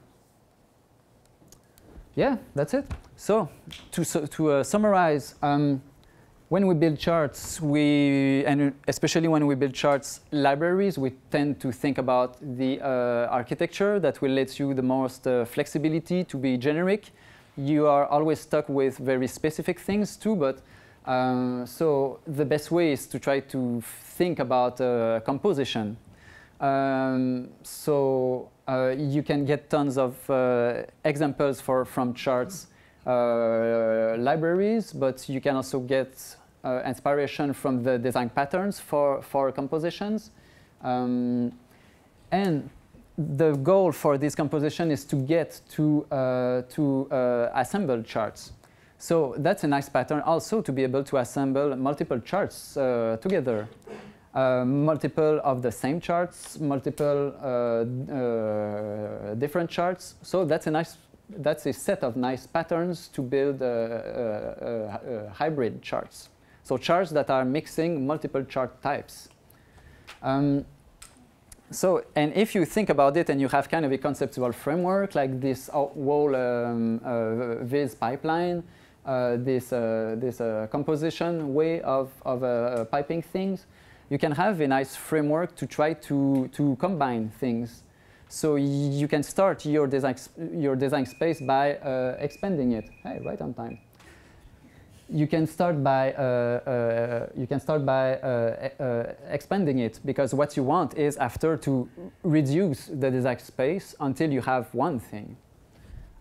Speaker 1: Yeah, that's it. So to so, to uh, summarize, um, when we build charts, we and especially when we build charts libraries, we tend to think about the uh, architecture that will let you the most uh, flexibility to be generic. You are always stuck with very specific things too, but. Um, so the best way is to try to think about uh, composition. Um, so uh, you can get tons of uh, examples for, from charts uh, libraries, but you can also get uh, inspiration from the design patterns for, for compositions. Um, and the goal for this composition is to get to, uh, to uh, assemble charts. So that's a nice pattern also to be able to assemble multiple charts uh, together. Uh, multiple of the same charts, multiple uh, uh, different charts. So that's a nice, that's a set of nice patterns to build uh, uh, uh, uh, hybrid charts. So charts that are mixing multiple chart types. Um, So, and if you think about it and you have kind of a conceptual framework like this whole um, uh, Viz pipeline, uh, this, uh, this uh, composition way of, of uh, piping things, you can have a nice framework to try to, to combine things. So you can start your design, your design space by uh, expanding it. Hey, right on time. You can start by uh, uh, you can start by uh, uh, expanding it, because what you want is after to reduce the design space until you have one thing.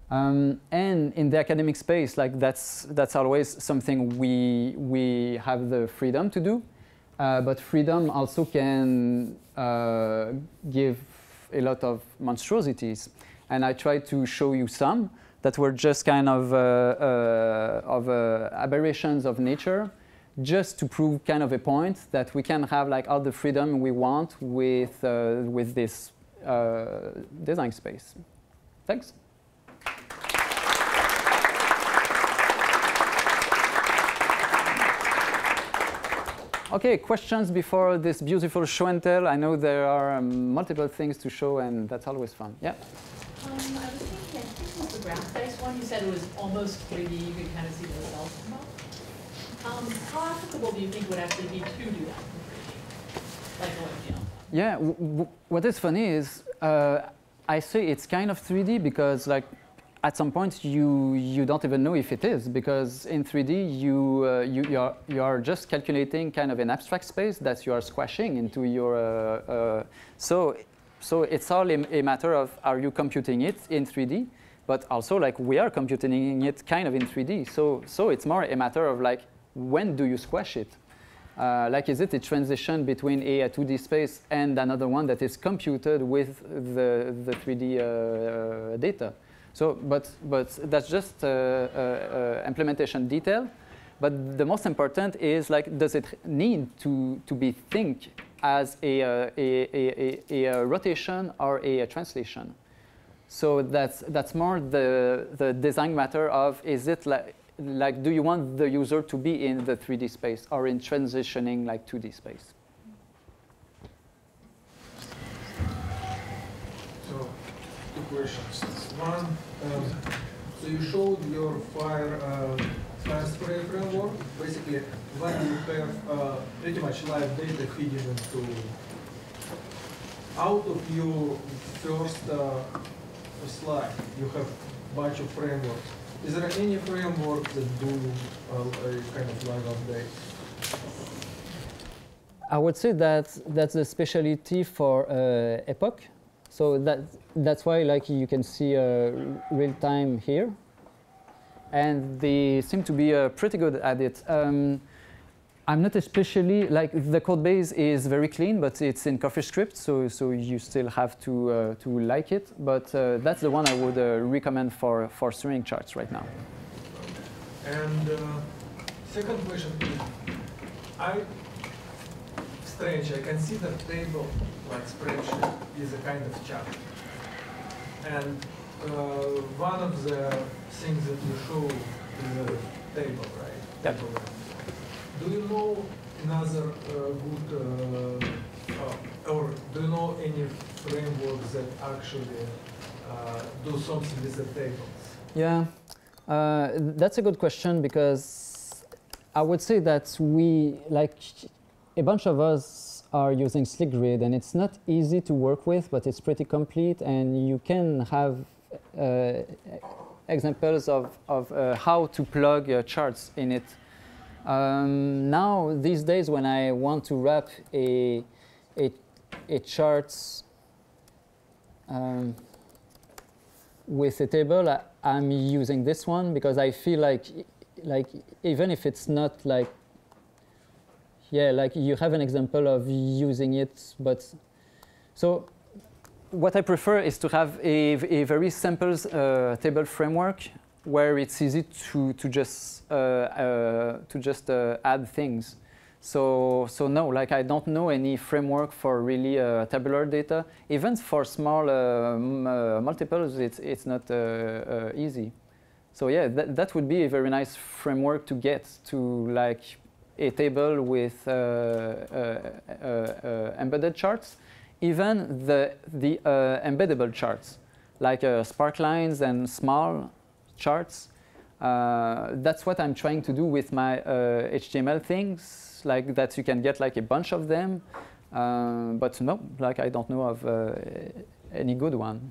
Speaker 1: Um, and in the academic space, like that's that's always something we we have the freedom to do, uh, but freedom also can uh, give a lot of monstrosities. And I tried to show you some that were just kind of uh, uh, of uh, aberrations of nature, just to prove kind of a point that we can have like all the freedom we want with uh, with this uh, design space. Thanks. Okay, questions before this beautiful show and tell? I know there are um, multiple things to show, and that's always fun. Yeah?
Speaker 7: Um, I was thinking, I think it was the graph-based one. You said it was almost three D. You could kind of see the cells come up. Um, how applicable do you think would actually be to do that in three D? Like, what, you know?
Speaker 1: Yeah, w w what is funny is uh, I say it's kind of three D because, like, at some point you you don't even know if it is, because in three D you uh, you you are, you are just calculating kind of an abstract space that you are squashing into your uh, uh, so so it's all a, a matter of, are you computing it in three D, but also like we are computing it kind of in three D, so so it's more a matter of like, when do you squash it? Uh, like, is it a transition between a, a two D space and another one that is computed with the the three D uh, uh, data? So, but, but that's just uh, uh, uh, implementation detail. But the most important is, like, does it need to, to be think as a, uh, a, a, a, a rotation or a, a translation? So that's, that's more the, the design matter of, is it like, like, do you want the user to be in the three D space or in transitioning like two D space?
Speaker 5: So, two questions. One, um, so you showed your fire uh, fire spray framework. Basically, when you have uh, pretty much live data feeding into out of your first uh, slide, you have a bunch of frameworks. Is there any framework that do uh, a kind of live update?
Speaker 1: I would say that that's a specialty for uh, Epoch. So that, that's why, like, you can see uh, real time here. And they seem to be uh, pretty good at it. Um, I'm not especially, like, the code base is very clean, but it's in CoffeeScript, so, so you still have to, uh, to like it. But uh, that's the one I would uh, recommend for, for string charts right now.
Speaker 5: And uh, second question is, I, strange, I consider table like spreadsheet is a kind of chart. And uh, one of the things that you show is a table, right?
Speaker 1: Yep.
Speaker 5: Table. Do you know another uh, good, uh, uh, or do you know any frameworks that actually uh, do something with the tables?
Speaker 1: Yeah, uh, that's a good question, because I would say that we, like, a bunch of us are using SlickGrid, and it's not easy to work with, but it's pretty complete, and you can have uh, examples of, of uh, how to plug uh, charts in it. Um, now, these days, when I want to wrap a, a, a chart um, with a table, I, I'm using this one because I feel like, like even if it's not like, yeah, like you have an example of using it, but so what I prefer is to have a, a very simple uh, table framework where it's easy to to just uh, uh, to just uh, add things. So so no, like I don't know any framework for really uh, tabular data. Even for small uh, m uh, multiples, it's it's not uh, uh, easy. So yeah, that that would be a very nice framework to get to, like a table with uh, uh, uh, uh, embedded charts, even the the uh, embeddable charts, like uh, sparklines and small charts. Uh, that's what I'm trying to do with my uh, H T M L things, like that you can get like a bunch of them. Uh, but no, like I don't know of uh, any good one.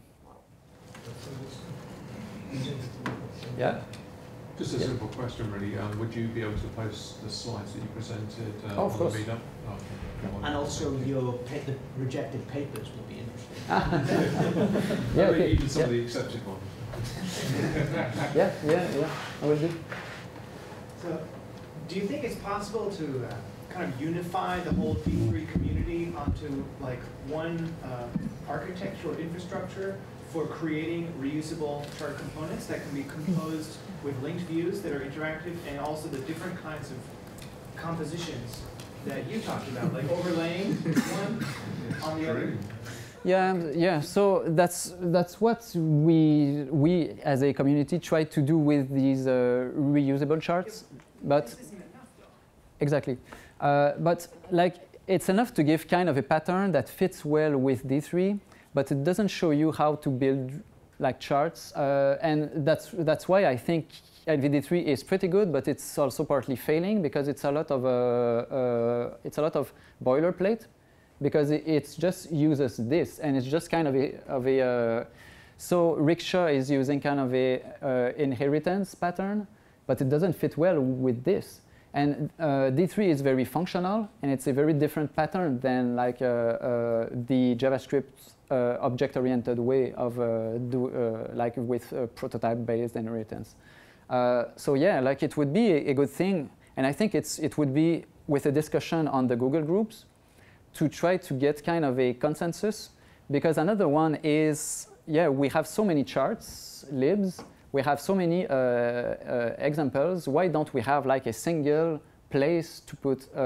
Speaker 1: Yeah.
Speaker 4: Just a
Speaker 1: yeah.
Speaker 4: simple question, really. Um, would you be able to post the slides that you presented uh,
Speaker 1: oh, of
Speaker 4: on
Speaker 1: course.
Speaker 4: the meetup? Oh, okay.
Speaker 2: And also your pa the rejected papers would be interesting.
Speaker 1: Yeah,
Speaker 4: I mean,
Speaker 1: okay.
Speaker 4: even some
Speaker 1: yeah.
Speaker 4: of the accepted ones.
Speaker 1: yeah, yeah, yeah, I will do.
Speaker 8: So, do you think it's possible to uh, kind of unify the whole D three community onto like one uh, architecture or infrastructure for creating reusable chart components that can be composed with linked views that are interactive, and also the different kinds of compositions that you talked about, like overlaying one on the other?
Speaker 1: Yeah, yeah. So that's that's what we we as a community try to do with these uh, reusable charts. But
Speaker 8: this isn't enough, though.
Speaker 1: exactly. Uh, but like it's enough to give kind of a pattern that fits well with D three, but it doesn't show you how to build like charts. Uh, and that's that's why I think L V D three is pretty good, but it's also partly failing because it's a lot of uh, uh, it's a lot of boilerplate. Because it it's just uses this, and it's just kind of a, of a uh, so rickshaw is using kind of a uh, inheritance pattern, but it doesn't fit well with this. And uh, D three is very functional, and it's a very different pattern than like uh, uh, the JavaScript uh, object-oriented way of uh, do uh, like with uh, prototype-based inheritance. Uh, so yeah, like it would be a, a good thing, and I think it's it would be with a discussion on the Google groups to try to get kind of a consensus, because another one is, yeah, we have so many charts, libs, we have so many uh, uh, examples, why don't we have like a single place to put uh, uh,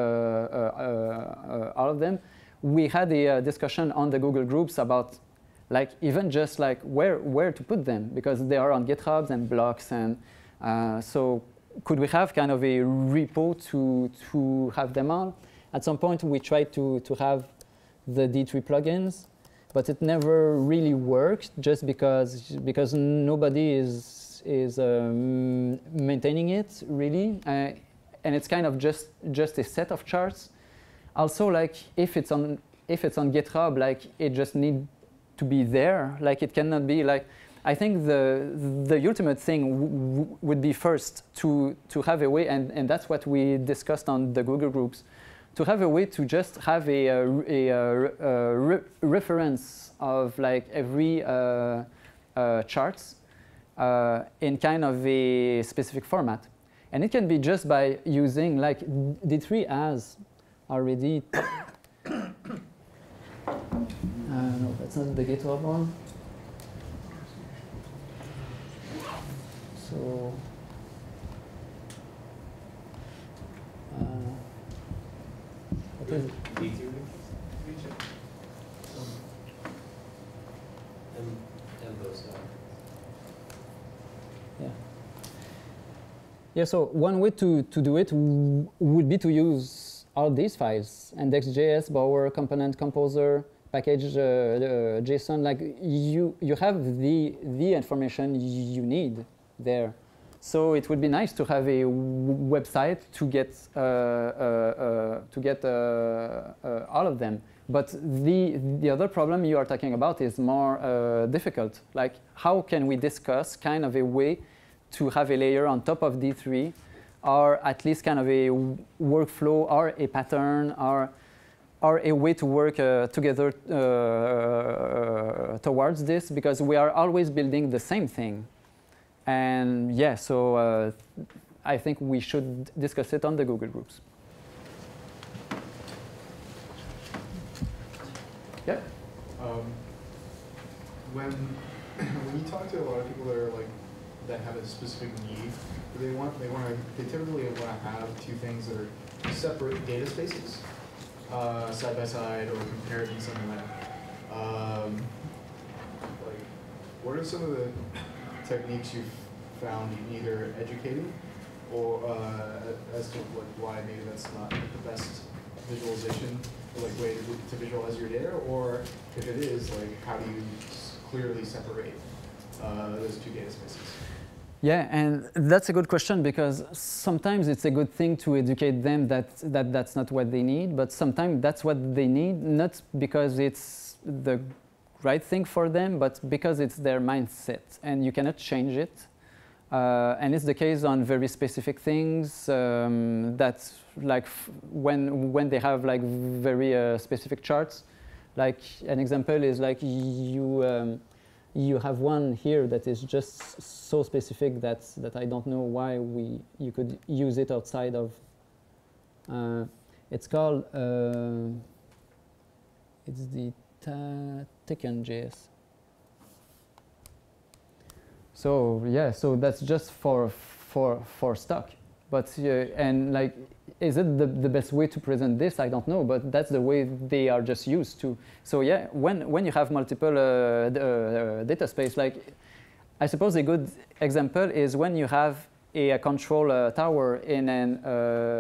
Speaker 1: uh, all of them? We had a uh, discussion on the Google groups about like even just like where, where to put them, because they are on GitHubs and blocks, and uh, so could we have kind of a repo to, to have them all? At some point, we tried to, to have the D three plugins, but it never really worked just because, because nobody is, is um, maintaining it, really. Uh, and it's kind of just, just a set of charts. Also, like, if it's on, if it's on GitHub, like, it just needs to be there. Like, it cannot be, like, I think the, the ultimate thing w w would be first to, to have a way, and, and that's what we discussed on the Google groups, to have a way to just have a, a, a, a re reference of like every uh, uh, charts uh, in kind of a specific format. And it can be just by using like D three as already. uh, no, that's not the GitHub one. So. Uh, What is it?
Speaker 6: D two region. And, and those uh,
Speaker 1: Yeah. Yeah, so one way to, to do it w would be to use all these files, index.js, Bower, component composer, package uh, uh, JSON. Like you, you have the, the information you need there. So it would be nice to have a website to get uh, uh, uh, to get uh, uh, all of them. But the the other problem you are talking about is more uh, difficult. Like, how can we discuss kind of a way to have a layer on top of D three, or at least kind of a workflow or a pattern, or or a way to work uh, together uh, towards this, because we are always building the same thing. And yeah, so uh, I think we should discuss it on the Google groups. Yeah.
Speaker 9: Um, when when you talk to a lot of people that are like that have a specific need, they want they want to they typically want to have two things that are separate data spaces, uh, side by side, or compared in some way. Um, like, what are some of the techniques you've found either educating or uh, as to like why maybe that's not the best visualization or like way to, to visualize your data, or if it is, like how do you clearly separate uh, those two data spaces?
Speaker 1: Yeah, and that's a good question, because sometimes it's a good thing to educate them that, that that's not what they need, but sometimes that's what they need, not because it's the right thing for them, but because it's their mindset, and you cannot change it. Uh, and it's the case on very specific things um, that, like, f when when they have like very uh, specific charts. Like an example is like you um, you have one here that is just so specific that that I don't know why we you could use it outside of. Uh, it's called uh, it's the Tekken.js. So yeah, so that's just for for for stock. But uh, and like, is it the, the best way to present this? I don't know, but that's the way they are just used to. So yeah, when when you have multiple uh, d uh, data space, like I suppose a good example is when you have a, a control uh, tower in an uh, uh,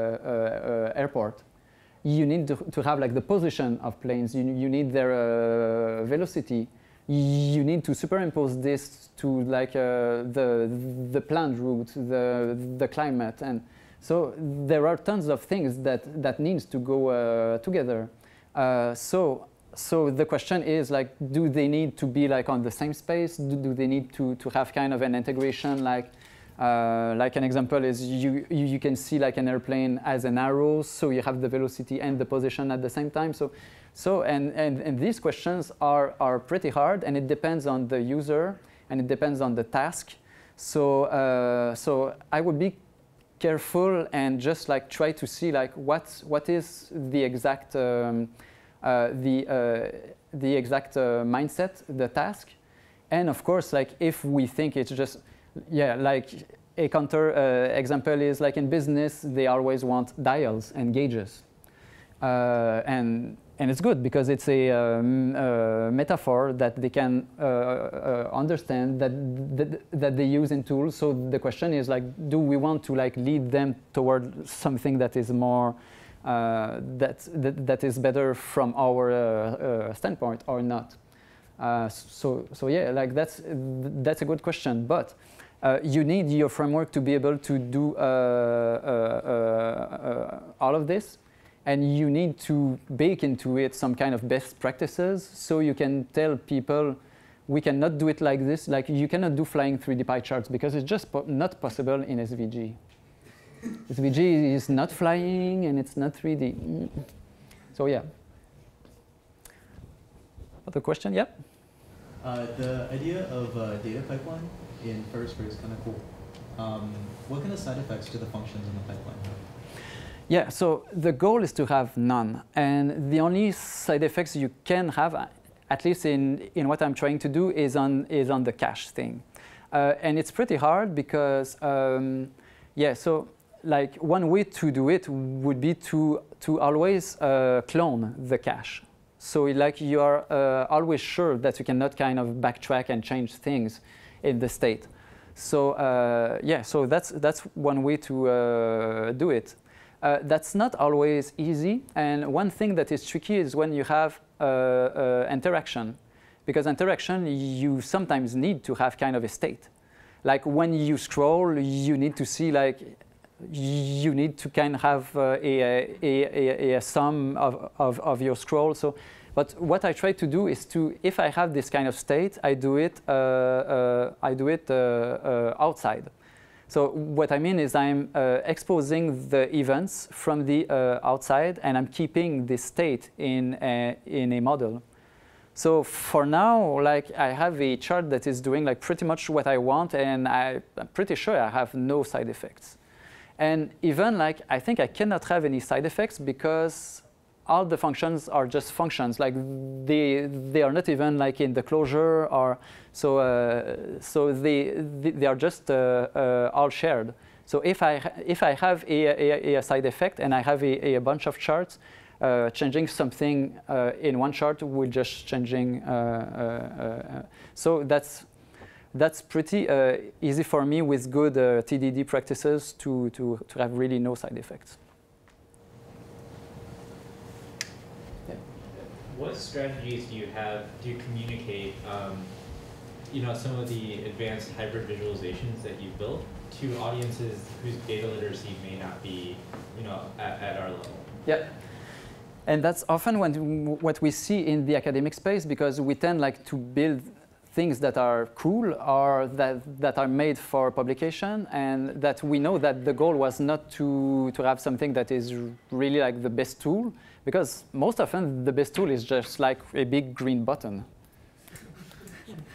Speaker 1: uh, airport. You need to, to have like the position of planes. You you need their uh, velocity. You need to superimpose this to like uh, the the planned route, the the climate, and so there are tons of things that that needs to go uh, together. Uh, so so the question is like, do they need to be like on the same space? Do, do they need to to have kind of an integration? Like uh, like an example is you you can see like an airplane as an arrow, so you have the velocity and the position at the same time. So. So, and, and, and these questions are, are pretty hard, and it depends on the user, and it depends on the task. So, uh, so I would be careful and just like try to see like what, what is the exact, um, uh, the, uh, the exact uh, mindset, the task. And of course, like if we think it's just, yeah, like a counter uh, example is like in business, they always want dials and gauges. Uh, and And it's good because it's a um, uh, metaphor that they can uh, uh, understand that, that that they use in tools. So the question is like, do we want to like lead them toward something that is more uh, that, that that is better from our uh, uh, standpoint or not? Uh, so so yeah, like that's that's a good question. But uh, you need your framework to be able to do uh, uh, uh, uh, all of this. And you need to bake into it some kind of best practices, so you can tell people, we cannot do it like this. Like you cannot do flying three D pie charts because it's just po not possible in S V G. S V G is not flying and it's not three D. So yeah. Other question? Yeah.
Speaker 10: Uh, the idea of a data pipeline in Firestspray is kind of cool. Um, what kind of side effects do the functions in the pipeline have?
Speaker 1: Yeah, so the goal is to have none. And the only side effects you can have, at least in, in what I'm trying to do, is on, is on the cache thing. Uh, and it's pretty hard because, um, yeah, so like one way to do it would be to, to always uh, clone the cache. So like you are uh, always sure that you cannot kind of backtrack and change things in the state. So uh, yeah, so that's, that's one way to uh, do it. Uh, that's not always easy, and one thing that is tricky is when you have uh, uh, interaction, because interaction you sometimes need to have kind of a state. Like when you scroll, you need to see like you need to kind of have uh, a, a, a, a sum of, of, of your scroll. So, but what I try to do is to, if I have this kind of state, I do it uh, uh, I do it uh, uh, outside. So what I mean is I'm uh, exposing the events from the uh, outside, and I'm keeping this state in a, in a model. So for now, like I have a chart that is doing like pretty much what I want, and I, I'm pretty sure I have no side effects. And even like I think I cannot have any side effects because all the functions are just functions. Like they they are not even like in the closure, or so uh, so they they are just uh, uh, all shared. So if I if I have a, a, a side effect and I have a, a bunch of charts, uh, changing something uh, in one chart will just changing. Uh, uh, uh, so that's that's pretty uh, easy for me with good uh, T D D practices to to to have really no side effects.
Speaker 11: What strategies do you have to communicate, um, you know, some of the advanced hybrid visualizations that you've built to audiences whose data literacy may not be, you know, at, at our level?
Speaker 1: Yeah, and that's often when what we see in the academic space, because we tend like to build things that are cool or that that are made for publication, and that we know that the goal was not to to have something that is really like the best tool. Because most often the best tool is just like a big green button.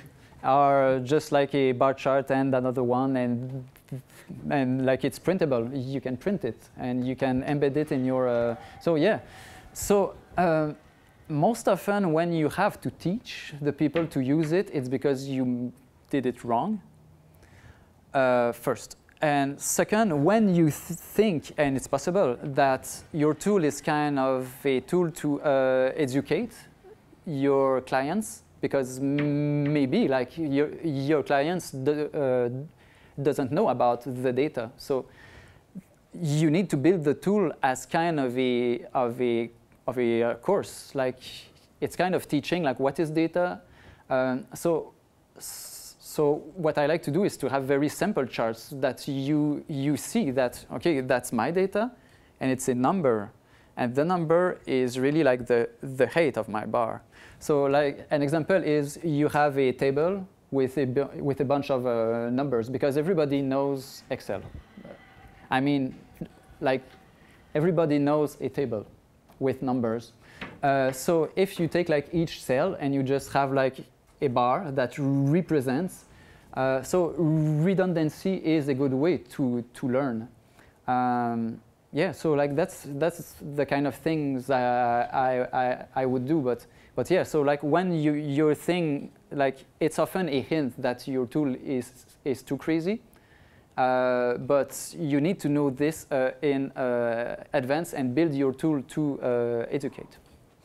Speaker 1: are just like a bar chart and another one, and and like it's printable. You can print it and you can embed it in your. Uh, so yeah, so. Uh, Most often when you have to teach the people to use it, it's because you did it wrong, uh, first. And second, when you th think, and it's possible, that your tool is kind of a tool to uh, educate your clients, because maybe like your, your clients do, uh, doesn't know about the data. So you need to build the tool as kind of a, of a of a uh, course, like it's kind of teaching like what is data. Um, so, so what I like to do is to have very simple charts that you you see that okay, that's my data, and it's a number, and the number is really like the the height of my bar. So like an example is you have a table with a with a bunch of uh, numbers, because everybody knows Excel. I mean, like everybody knows a table with numbers. Uh, so if you take like each cell and you just have like a bar that represents, uh, so redundancy is a good way to to learn. Um, yeah, so like that's that's the kind of things I I I, I would do. But but yeah, so like when you your thing, like it's often a hint that your tool is is too crazy. Uh, but you need to know this uh, in uh, advance and build your tool to uh, educate.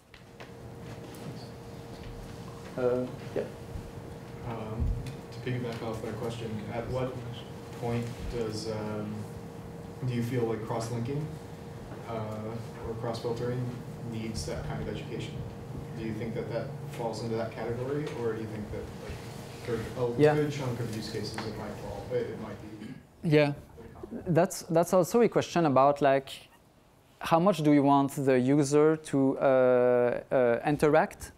Speaker 1: Uh, yeah.
Speaker 9: Um, to piggyback off that question, at what point does um, do you feel like cross-linking uh, or cross-filtering needs that kind of education? Do you think that that falls into that category, or do you think that like, for a
Speaker 1: yeah.
Speaker 9: good chunk of use cases it might fall? It, it might be.
Speaker 1: Yeah, that's that's also a question about like how much do you want the user to uh, uh, interact,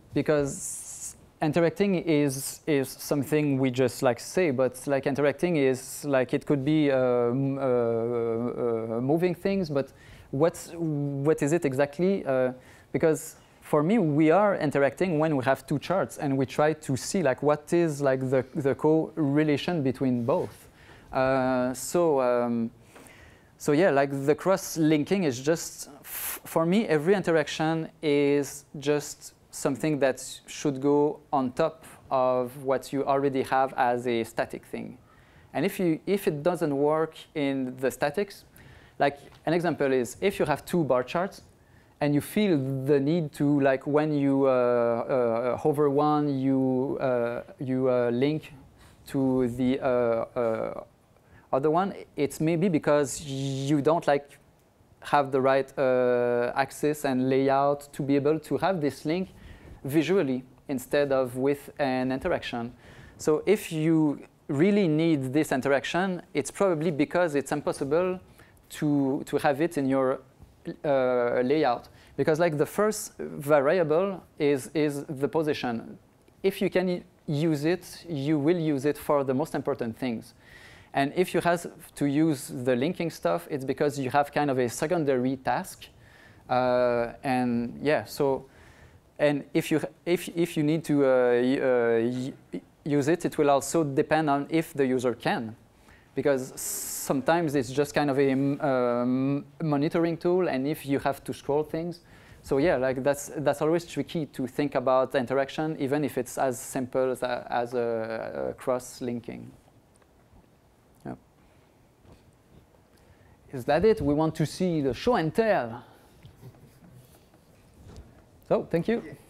Speaker 1: because interacting is is something we just like say, but like interacting is like it could be uh, uh, uh, moving things, but what's what is it exactly? Uh, because for me, we are interacting when we have two charts and we try to see like what is like the the correlation between both. Uh, so, um, so yeah, like the cross-linking is just, f for me, every interaction is just something that should go on top of what you already have as a static thing. And if, you, if it doesn't work in the statics, like an example is if you have two bar charts and you feel the need to, like when you uh, uh, hover one, you, uh, you uh, link to the uh, uh, other one, it's maybe because you don't like have the right uh, axis and layout to be able to have this link visually instead of with an interaction. So if you really need this interaction, it's probably because it's impossible to, to have it in your uh, layout. Because like the first variable is, is the position. If you can use it, you will use it for the most important things. And if you have to use the linking stuff, it's because you have kind of a secondary task. Uh, and yeah, so, and if you, if, if you need to uh, uh, use it, it will also depend on if the user can. Because sometimes it's just kind of a um, monitoring tool, and if you have to scroll things. So yeah, like that's, that's always tricky to think about the interaction, even if it's as simple as a, as a, a cross-linking. Is that it? We want to see the show and tell. So, thank you.